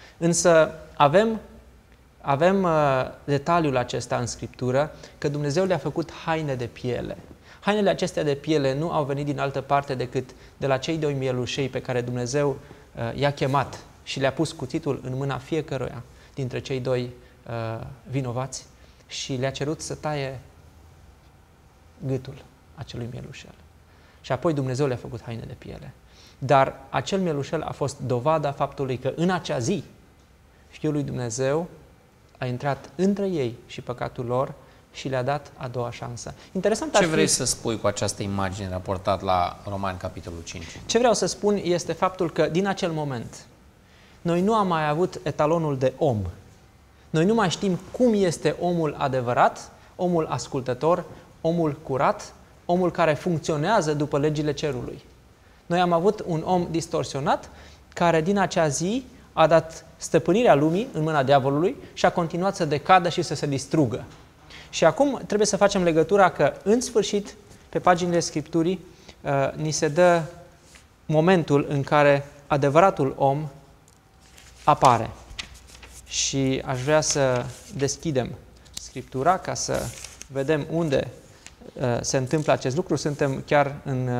Însă avem detaliul acesta în Scriptură, că Dumnezeu le-a făcut haine de piele. Hainele acestea de piele nu au venit din altă parte decât de la cei doi mielușei pe care Dumnezeu i-a chemat și le-a pus cuțitul în mâna fiecăruia dintre cei doi vinovați și le-a cerut să taie gâtul acelui mielușel. Și apoi Dumnezeu le-a făcut haine de piele. Dar acel mielușel a fost dovada faptului că în acea zi Fiul lui Dumnezeu a intrat între ei și păcatul lor și le-a dat a doua șansă. Interesant Ce vrei să spui cu această imagine raportat la Romani, capitolul 5? Ce vreau să spun este faptul că din acel moment noi nu am mai avut etalonul de om. Noi nu mai știm cum este omul adevărat, omul ascultător, omul curat, omul care funcționează după legile cerului. Noi am avut un om distorsionat care din acea zi a dat stăpânirea lumii în mâna diavolului și a continuat să decadă și să se distrugă. Și acum trebuie să facem legătura că, în sfârșit, pe paginile Scripturii, ni se dă momentul în care adevăratul om apare. Și aș vrea să deschidem Scriptura ca să vedem unde se întâmplă acest lucru. Suntem chiar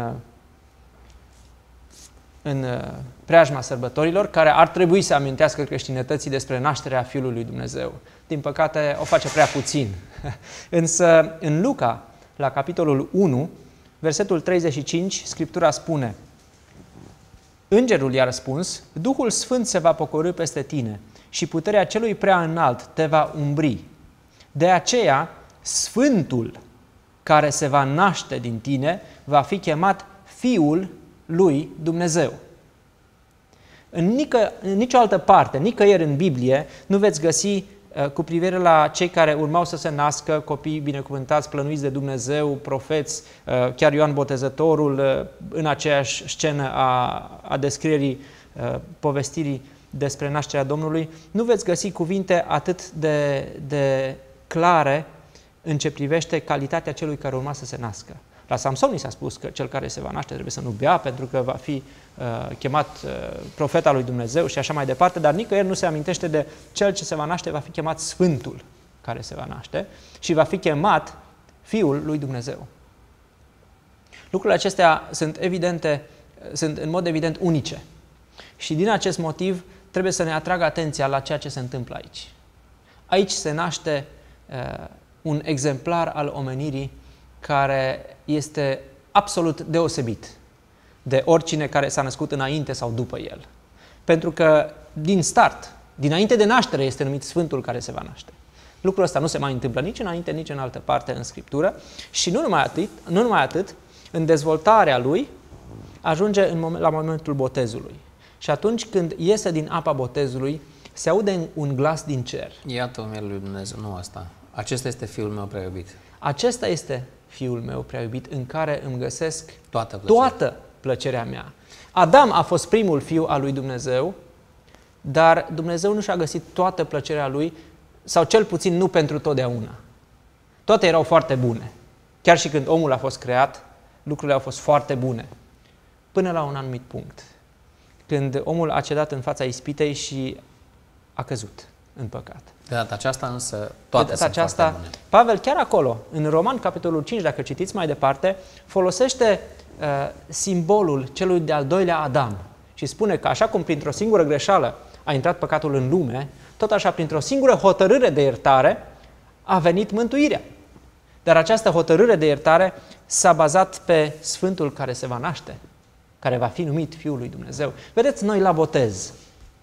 în preajma sărbătorilor, care ar trebui să amintească creștinătății despre nașterea Fiului lui Dumnezeu. Din păcate, o face prea puțin. Însă, în Luca, la capitolul 1, versetul 35, Scriptura spune: Îngerul i-a răspuns: Duhul Sfânt se va pocori peste tine și puterea celui prea înalt te va umbri. De aceea, Sfântul care se va naște din tine va fi chemat Fiul lui Dumnezeu. În nicio altă parte, nicăieri în Biblie, nu veți găsi cu privire la cei care urmau să se nască, copii binecuvântați, plănuiți de Dumnezeu, profeți, chiar Ioan Botezătorul, în aceeași scenă a descrierii povestirii despre nașterea Domnului, nu veți găsi cuvinte atât de clare în ce privește calitatea celui care urma să se nască. La Samson i s-a spus că cel care se va naște trebuie să nu bea pentru că va fi chemat profet al lui Dumnezeu și așa mai departe, dar nicăieri nu se amintește de cel ce se va naște, va fi chemat Sfântul care se va naște și va fi chemat Fiul lui Dumnezeu. Lucrurile acestea sunt în mod evident unice și din acest motiv trebuie să ne atragă atenția la ceea ce se întâmplă aici. Aici se naște un exemplar al omenirii care este absolut deosebit de oricine care s-a născut înainte sau după el. Pentru că din start, dinainte de naștere, este numit Sfântul care se va naște. Lucrul ăsta nu se mai întâmplă nici înainte, nici în altă parte în Scriptură și nu numai atât, în dezvoltarea lui ajunge la momentul botezului. Și atunci când iese din apa botezului, se aude un glas din cer. Iată Mielul lui Dumnezeu, nu asta. Acesta este Fiul meu prea iubit. Acesta este Fiul meu prea iubit, în care îmi găsesc toată plăcerea mea. Adam a fost primul fiu al lui Dumnezeu, dar Dumnezeu nu și-a găsit toată plăcerea lui, sau cel puțin nu pentru totdeauna. Toate erau foarte bune. Chiar și când omul a fost creat, lucrurile au fost foarte bune. Până la un anumit punct. Când omul a cedat în fața ispitei și a căzut în păcat. De data aceasta însă toate sunt foarte bune. Pavel chiar acolo, în Roman, capitolul 5, dacă citiți mai departe, folosește simbolul celui de-al doilea Adam și spune că așa cum printr-o singură greșeală a intrat păcatul în lume, tot așa printr-o singură hotărâre de iertare a venit mântuirea. Dar această hotărâre de iertare s-a bazat pe Sfântul care se va naște, care va fi numit Fiul lui Dumnezeu. Vedeți, noi la botez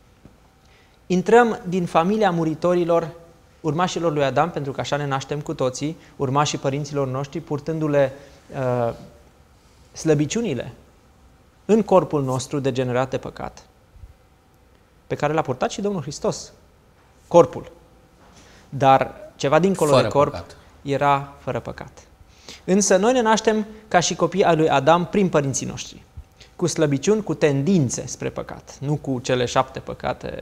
intrăm din familia muritorilor, urmașilor lui Adam, pentru că așa ne naștem cu toții, urmașii părinților noștri, purtându-le slăbiciunile în corpul nostru degenerat de păcat, pe care l-a purtat și Domnul Hristos, corpul. Dar ceva dincolo de corp era fără păcat. Însă noi ne naștem ca și copii ai lui Adam prin părinții noștri, cu slăbiciuni, cu tendințe spre păcat, nu cu cele 7 păcate,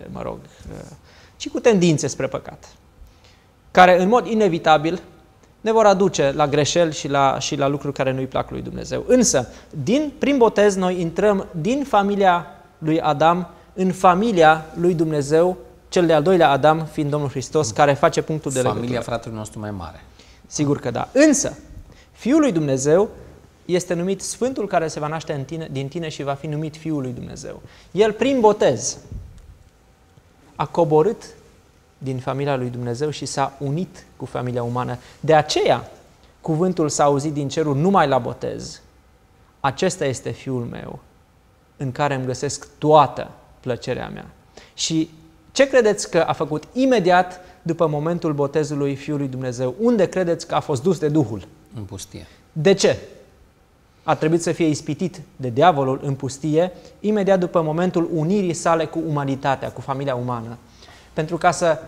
ci cu tendințe spre păcat, care în mod inevitabil ne vor aduce la greșeli și la lucruri care nu-i plac lui Dumnezeu. Însă, prin botez, noi intrăm din familia lui Adam în familia lui Dumnezeu cel de-al doilea Adam fiind Domnul Hristos, care face punctul de legătură. Familia fratelui nostru mai mare. Sigur că da. Însă, Fiul lui Dumnezeu este numit Sfântul care se va naște din tine și va fi numit Fiul lui Dumnezeu. El, prin botez, a coborât din familia lui Dumnezeu și s-a unit cu familia umană. De aceea, cuvântul s-a auzit din cerul numai la botez. Acesta este Fiul meu, în care îmi găsesc toată plăcerea mea. Și ce credeți că a făcut imediat după momentul botezului Fiului lui Dumnezeu? Unde credeți că a fost dus de Duhul? În pustie. De ce? A trebuit să fie ispitit de diavolul în pustie imediat după momentul unirii sale cu umanitatea, cu familia umană. Pentru ca să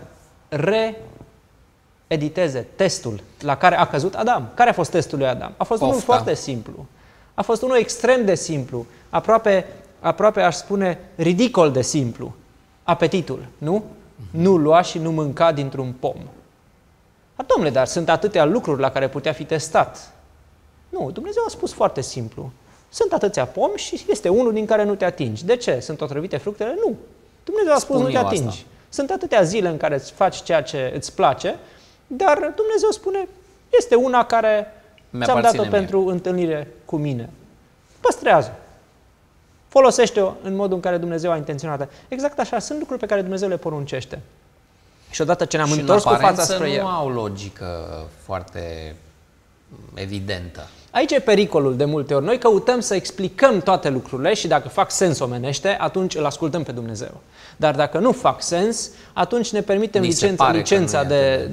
reediteze testul la care a căzut Adam. Care a fost testul lui Adam? A fost unul foarte simplu. A fost unul extrem de simplu. Aproape aș spune ridicol de simplu. Apetitul, nu? Nu lua și nu mânca dintr-un pom. Dom'le, dar sunt atâtea lucruri la care putea fi testat. Nu, Dumnezeu a spus foarte simplu. Sunt atâția pomi și este unul din care nu te atingi. De ce? Sunt otrăvite fructele? Nu. Dumnezeu a spus nu te atingi. Asta. Sunt atâtea zile în care îți faci ceea ce îți place, dar Dumnezeu spune, este una care ți-am dat-o pentru întâlnire cu mine. Păstrează. Folosește-o în modul în care Dumnezeu a intenționat. Exact așa, sunt lucruri pe care Dumnezeu le poruncește. Și odată ce ne-am întors cu fața spre El. Nu au logică foarte evidentă. Aici e pericolul de multe ori. Noi căutăm să explicăm toate lucrurile și dacă fac sens omenește, atunci îl ascultăm pe Dumnezeu. Dar dacă nu fac sens, atunci ne permitem licența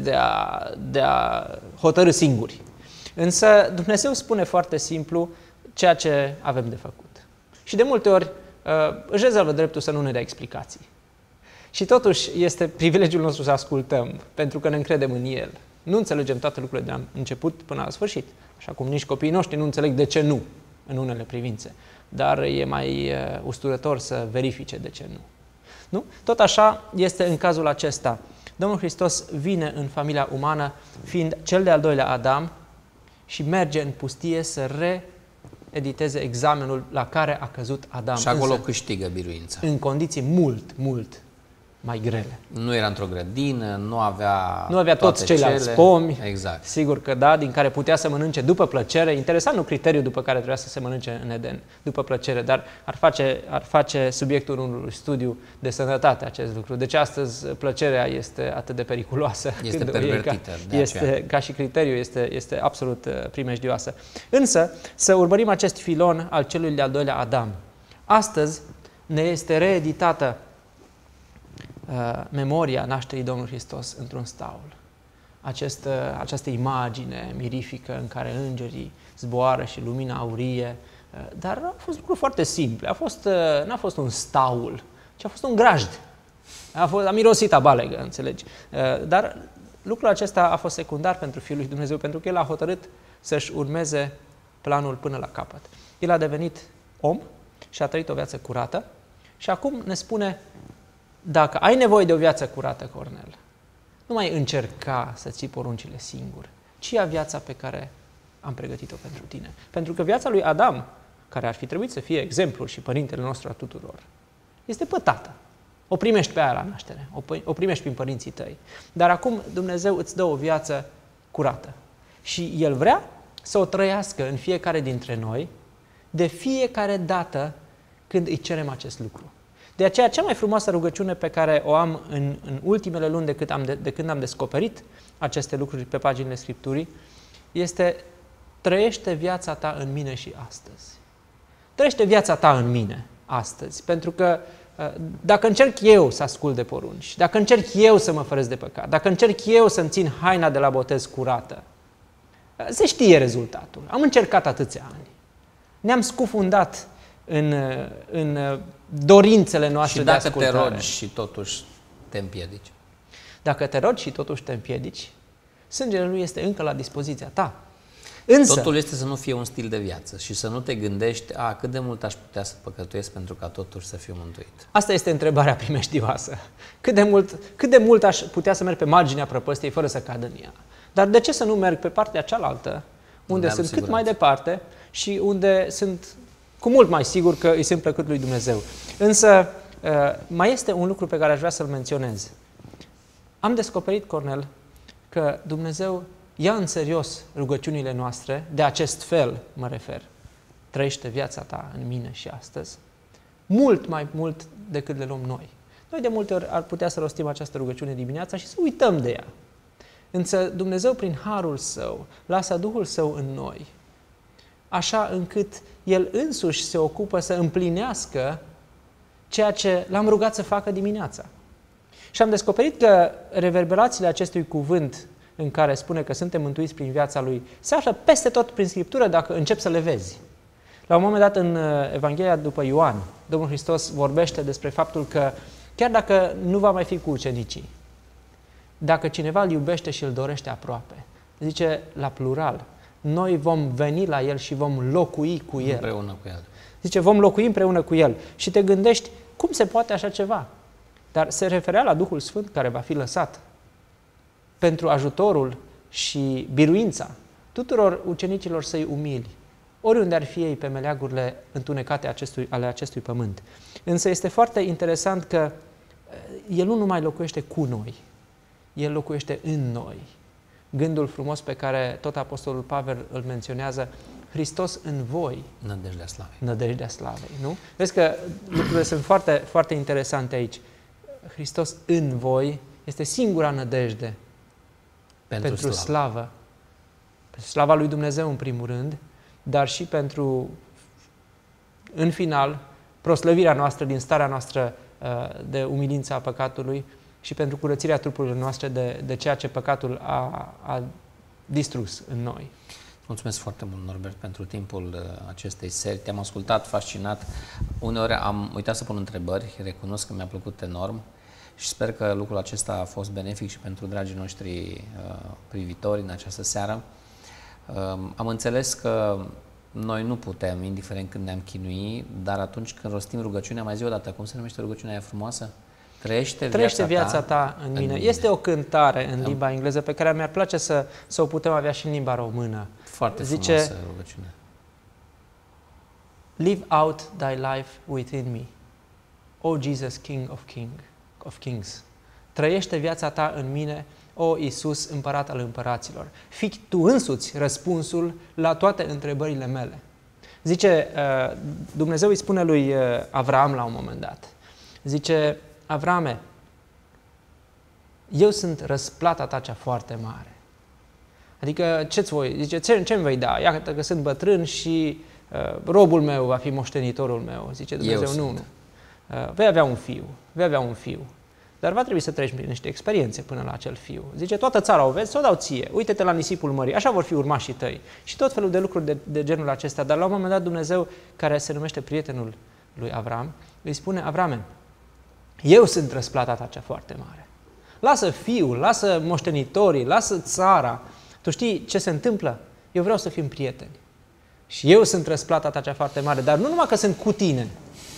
de a hotărî singuri. Însă Dumnezeu spune foarte simplu ceea ce avem de făcut. Și de multe ori își rezervă dreptul să nu ne dea explicații. Și totuși este privilegiul nostru să ascultăm, pentru că ne încredem în El. Nu înțelegem toate lucrurile de la început până la sfârșit, așa cum nici copiii noștri nu înțeleg de ce nu în unele privințe. Dar e mai usturător să verifice de ce nu. Nu? Tot așa este în cazul acesta. Domnul Hristos vine în familia umană fiind cel de-al doilea Adam și merge în pustie să reediteze examenul la care a căzut Adam. Și acolo câștigă biruința. În condiții mult mai grele. Nu era într-o grădină, nu avea toți ceilalți pomi. Exact. Sigur că da, din care putea să mănânce după plăcere. Interesant, nu criteriul după care trebuia să se mănânce în Eden, după plăcere, dar ar face subiectul unui studiu de sănătate acest lucru. De ce astăzi plăcerea este atât de periculoasă? Este pervertită. Ca și criteriu este absolut primejdioasă. Însă, să urmărim acest filon al celui de-al doilea Adam. Astăzi ne este reeditată memoria nașterii Domnului Hristos într-un staul. Această imagine mirifică în care îngerii zboară și lumina aurie, dar a fost lucruri foarte simple. N-a fost un staul, ci a fost un grajd. A mirosit a balegă, înțelegi? Dar lucrul acesta a fost secundar pentru Fiul lui Dumnezeu, pentru că El a hotărât să-și urmeze planul până la capăt. El a devenit om și a trăit o viață curată și acum ne spune: dacă ai nevoie de o viață curată, Cornel, nu mai încerca să ții poruncile singur, ci ia viața pe care am pregătit-o pentru tine. Pentru că viața lui Adam, care ar fi trebuit să fie exemplul și părintele nostru a tuturor, este pătată. O primești pe aia la naștere, o primești prin părinții tăi. Dar acum Dumnezeu îți dă o viață curată. Și El vrea să o trăiască în fiecare dintre noi, de fiecare dată când îi cerem acest lucru. De aceea, cea mai frumoasă rugăciune pe care o am în ultimele luni de când am descoperit aceste lucruri pe paginile Scripturii este: trăiește viața ta în mine și astăzi. Trăiește viața ta în mine astăzi, pentru că dacă încerc eu să ascult de porunci, dacă încerc eu să mă făresc de păcat, dacă încerc eu să-mi țin haina de la botez curată, se știe rezultatul. Am încercat atâția ani. Ne-am scufundat în dorințele noastre de ascultare. Și dacă te rogi și totuși te împiedici? Dacă te rogi și totuși te împiedici, sângele Lui este încă la dispoziția ta. Însă, totul este să nu fie un stil de viață și să nu te gândești: cât de mult aș putea să păcătuiesc pentru ca totuși să fiu mântuit. Asta este întrebarea primejdioasă. Cât de mult aș putea să merg pe marginea prăpăstiei fără să cad în ea? Dar de ce să nu merg pe partea cealaltă, unde sunt cât mai departe și unde sunt cu mult mai sigur că îi sunt plăcut lui Dumnezeu? Însă mai este un lucru pe care aș vrea să-l menționez. am descoperit, Cornel, că Dumnezeu ia în serios rugăciunile noastre, de acest fel mă refer, trăiește viața ta în mine și astăzi, mult mai mult decât le luăm noi. Noi de multe ori ar putea să rostim această rugăciune dimineața și să uităm de ea. Însă Dumnezeu, prin harul Său, lasă Duhul Său în noi, așa încât El însuși se ocupă să împlinească ceea ce l-am rugat să facă dimineața. Și am descoperit că reverberațiile acestui cuvânt în care spune că suntem mântuiți prin viața Lui se află peste tot prin Scriptură dacă începi să le vezi. La un moment dat în Evanghelia după Ioan, Domnul Hristos vorbește despre faptul că chiar dacă nu va mai fi cu ucenicii, dacă cineva îl iubește și îl dorește aproape, zice la plural, noi vom veni la El și vom locui cu El. Împreună cu El. Zice, vom locui împreună cu El. Și te gândești, cum se poate așa ceva? Dar se referea la Duhul Sfânt care va fi lăsat pentru ajutorul și biruința tuturor ucenicilor Săi umili, oriunde ar fi ei pe meleagurile întunecate ale acestui pământ. Însă este foarte interesant că El nu numai locuiește cu noi, El locuiește în noi. Gândul frumos pe care tot Apostolul Pavel îl menționează, Hristos în voi. Nădejdea slavei. Nădejdea slavei, nu? Vezi că lucrurile sunt foarte, foarte interesante aici. Hristos în voi este singura nădejde pentru slavă. Pentru slava lui Dumnezeu în primul rând, dar și pentru, în final, proslăvirea noastră din starea noastră de umilință a păcatului și pentru curățirea trupurilor noastre de ceea ce păcatul a distrus în noi. Mulțumesc foarte mult, Norbert, pentru timpul acestei seri. Te-am ascultat fascinat. Uneori am uitat să pun întrebări, recunosc că mi-a plăcut enorm și sper că lucrul acesta a fost benefic și pentru dragii noștri privitori în această seară. Am înțeles că noi nu putem, indiferent când ne-am chinui, dar atunci când rostim rugăciunea, mai zi o dată, cum se numește rugăciunea aia frumoasă? Trăiește viața ta în mine. Este o cântare în limba engleză pe care mi-ar place să o putem avea și în limba română. Foarte frumoasă rugăciune. Live out thy life within me, O Jesus, King of Kings. Trăiește viața ta în mine, O Iisus, Împărat al împăraților. Fii tu însuți răspunsul la toate întrebările mele. Zice, Dumnezeu îi spune lui Avram la un moment dat. Zice, Avrame, eu sunt răsplata ta cea foarte mare. Adică ce-ți voi? Zice, ce-mi vei da? Iată că sunt bătrân și robul meu va fi moștenitorul meu. Zice Dumnezeu, nu. Vei avea un fiu. Dar va trebui să treci prin niște experiențe până la acel fiu. Zice, toată țara o vezi, să o dau ție. Uite-te la nisipul mării, așa vor fi urmașii tăi. Și tot felul de lucruri de genul acesta. Dar la un moment dat Dumnezeu, care se numește prietenul lui Avram, îi spune, Avrame, eu sunt răsplata ta cea foarte mare. Lasă fiul, lasă moștenitorii, lasă țara. Tu știi ce se întâmplă? Eu vreau să fim prieteni. Și eu sunt răsplata ta cea foarte mare, dar nu numai că sunt cu tine.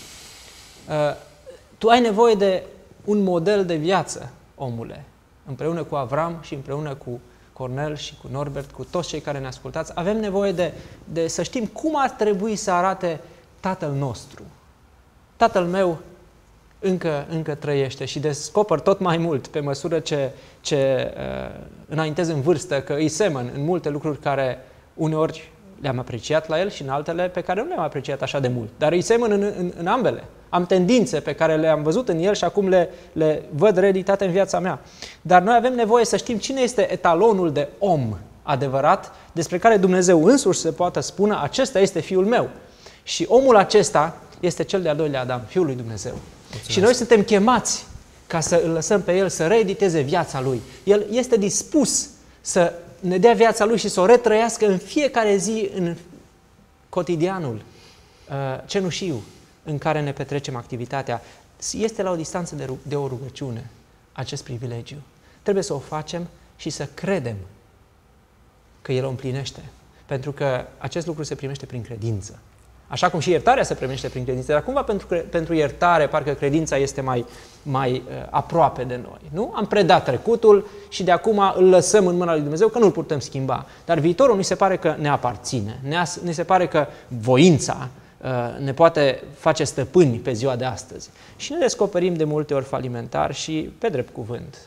Tu ai nevoie de un model de viață, omule. Împreună cu Avram și împreună cu Cornel și cu Norbert, cu toți cei care ne ascultați, avem nevoie de să știm cum ar trebui să arate Tatăl nostru. Tatăl meu încă trăiește și descoper tot mai mult pe măsură ce înaintez în vârstă, că îi semăn în multe lucruri care uneori le-am apreciat la el și în altele pe care nu le-am apreciat așa de mult. Dar îi semăn în ambele. Am tendințe pe care le-am văzut în el și acum le văd realitate în viața mea. Dar noi avem nevoie să știm cine este etalonul de om adevărat despre care Dumnezeu însuși se poate spune, acesta este Fiul meu. Și omul acesta este cel de-al doilea Adam, Fiul lui Dumnezeu. Mulțumesc. Și noi suntem chemați ca să îl lăsăm pe el să reediteze viața lui. El este dispus să ne dea viața lui și să o retrăiască în fiecare zi în cotidianul cenușiu în care ne petrecem activitatea. Este la o distanță de o rugăciune acest privilegiu. Trebuie să o facem și să credem că el o împlinește. Pentru că acest lucru se primește prin credință. Așa cum și iertarea se primește prin credință, dar cumva pentru iertare parcă credința este mai aproape de noi. Nu? Am predat trecutul și de acum îl lăsăm în mâna lui Dumnezeu, că nu îl putem schimba. Dar viitorul ni se pare că ne aparține. Ni se pare că voința ne poate face stăpâni pe ziua de astăzi. Și ne descoperim de multe ori falimentari și, pe drept cuvânt,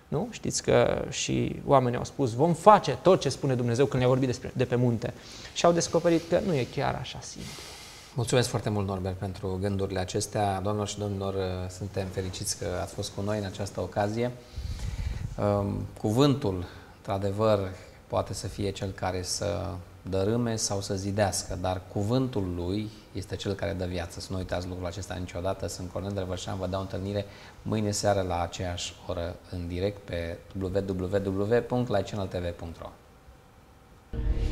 Nu? Știți că și oamenii au spus, vom face tot ce spune Dumnezeu când le-a vorbit de pe munte. Și au descoperit că nu e chiar așa simplu. Mulțumesc foarte mult, Norbert, pentru gândurile acestea. Doamnelor și domnilor, suntem fericiți că ați fost cu noi în această ocazie. Cuvântul, într-adevăr, poate să fie cel care să dărâme sau să zidească, dar cuvântul lui este cel care dă viață. Să nu uitați lucrul acesta niciodată. Sunt Cornel Drăvășan, vă dau întâlnire mâine seară la aceeași oră în direct pe www.livechanneltv.ro.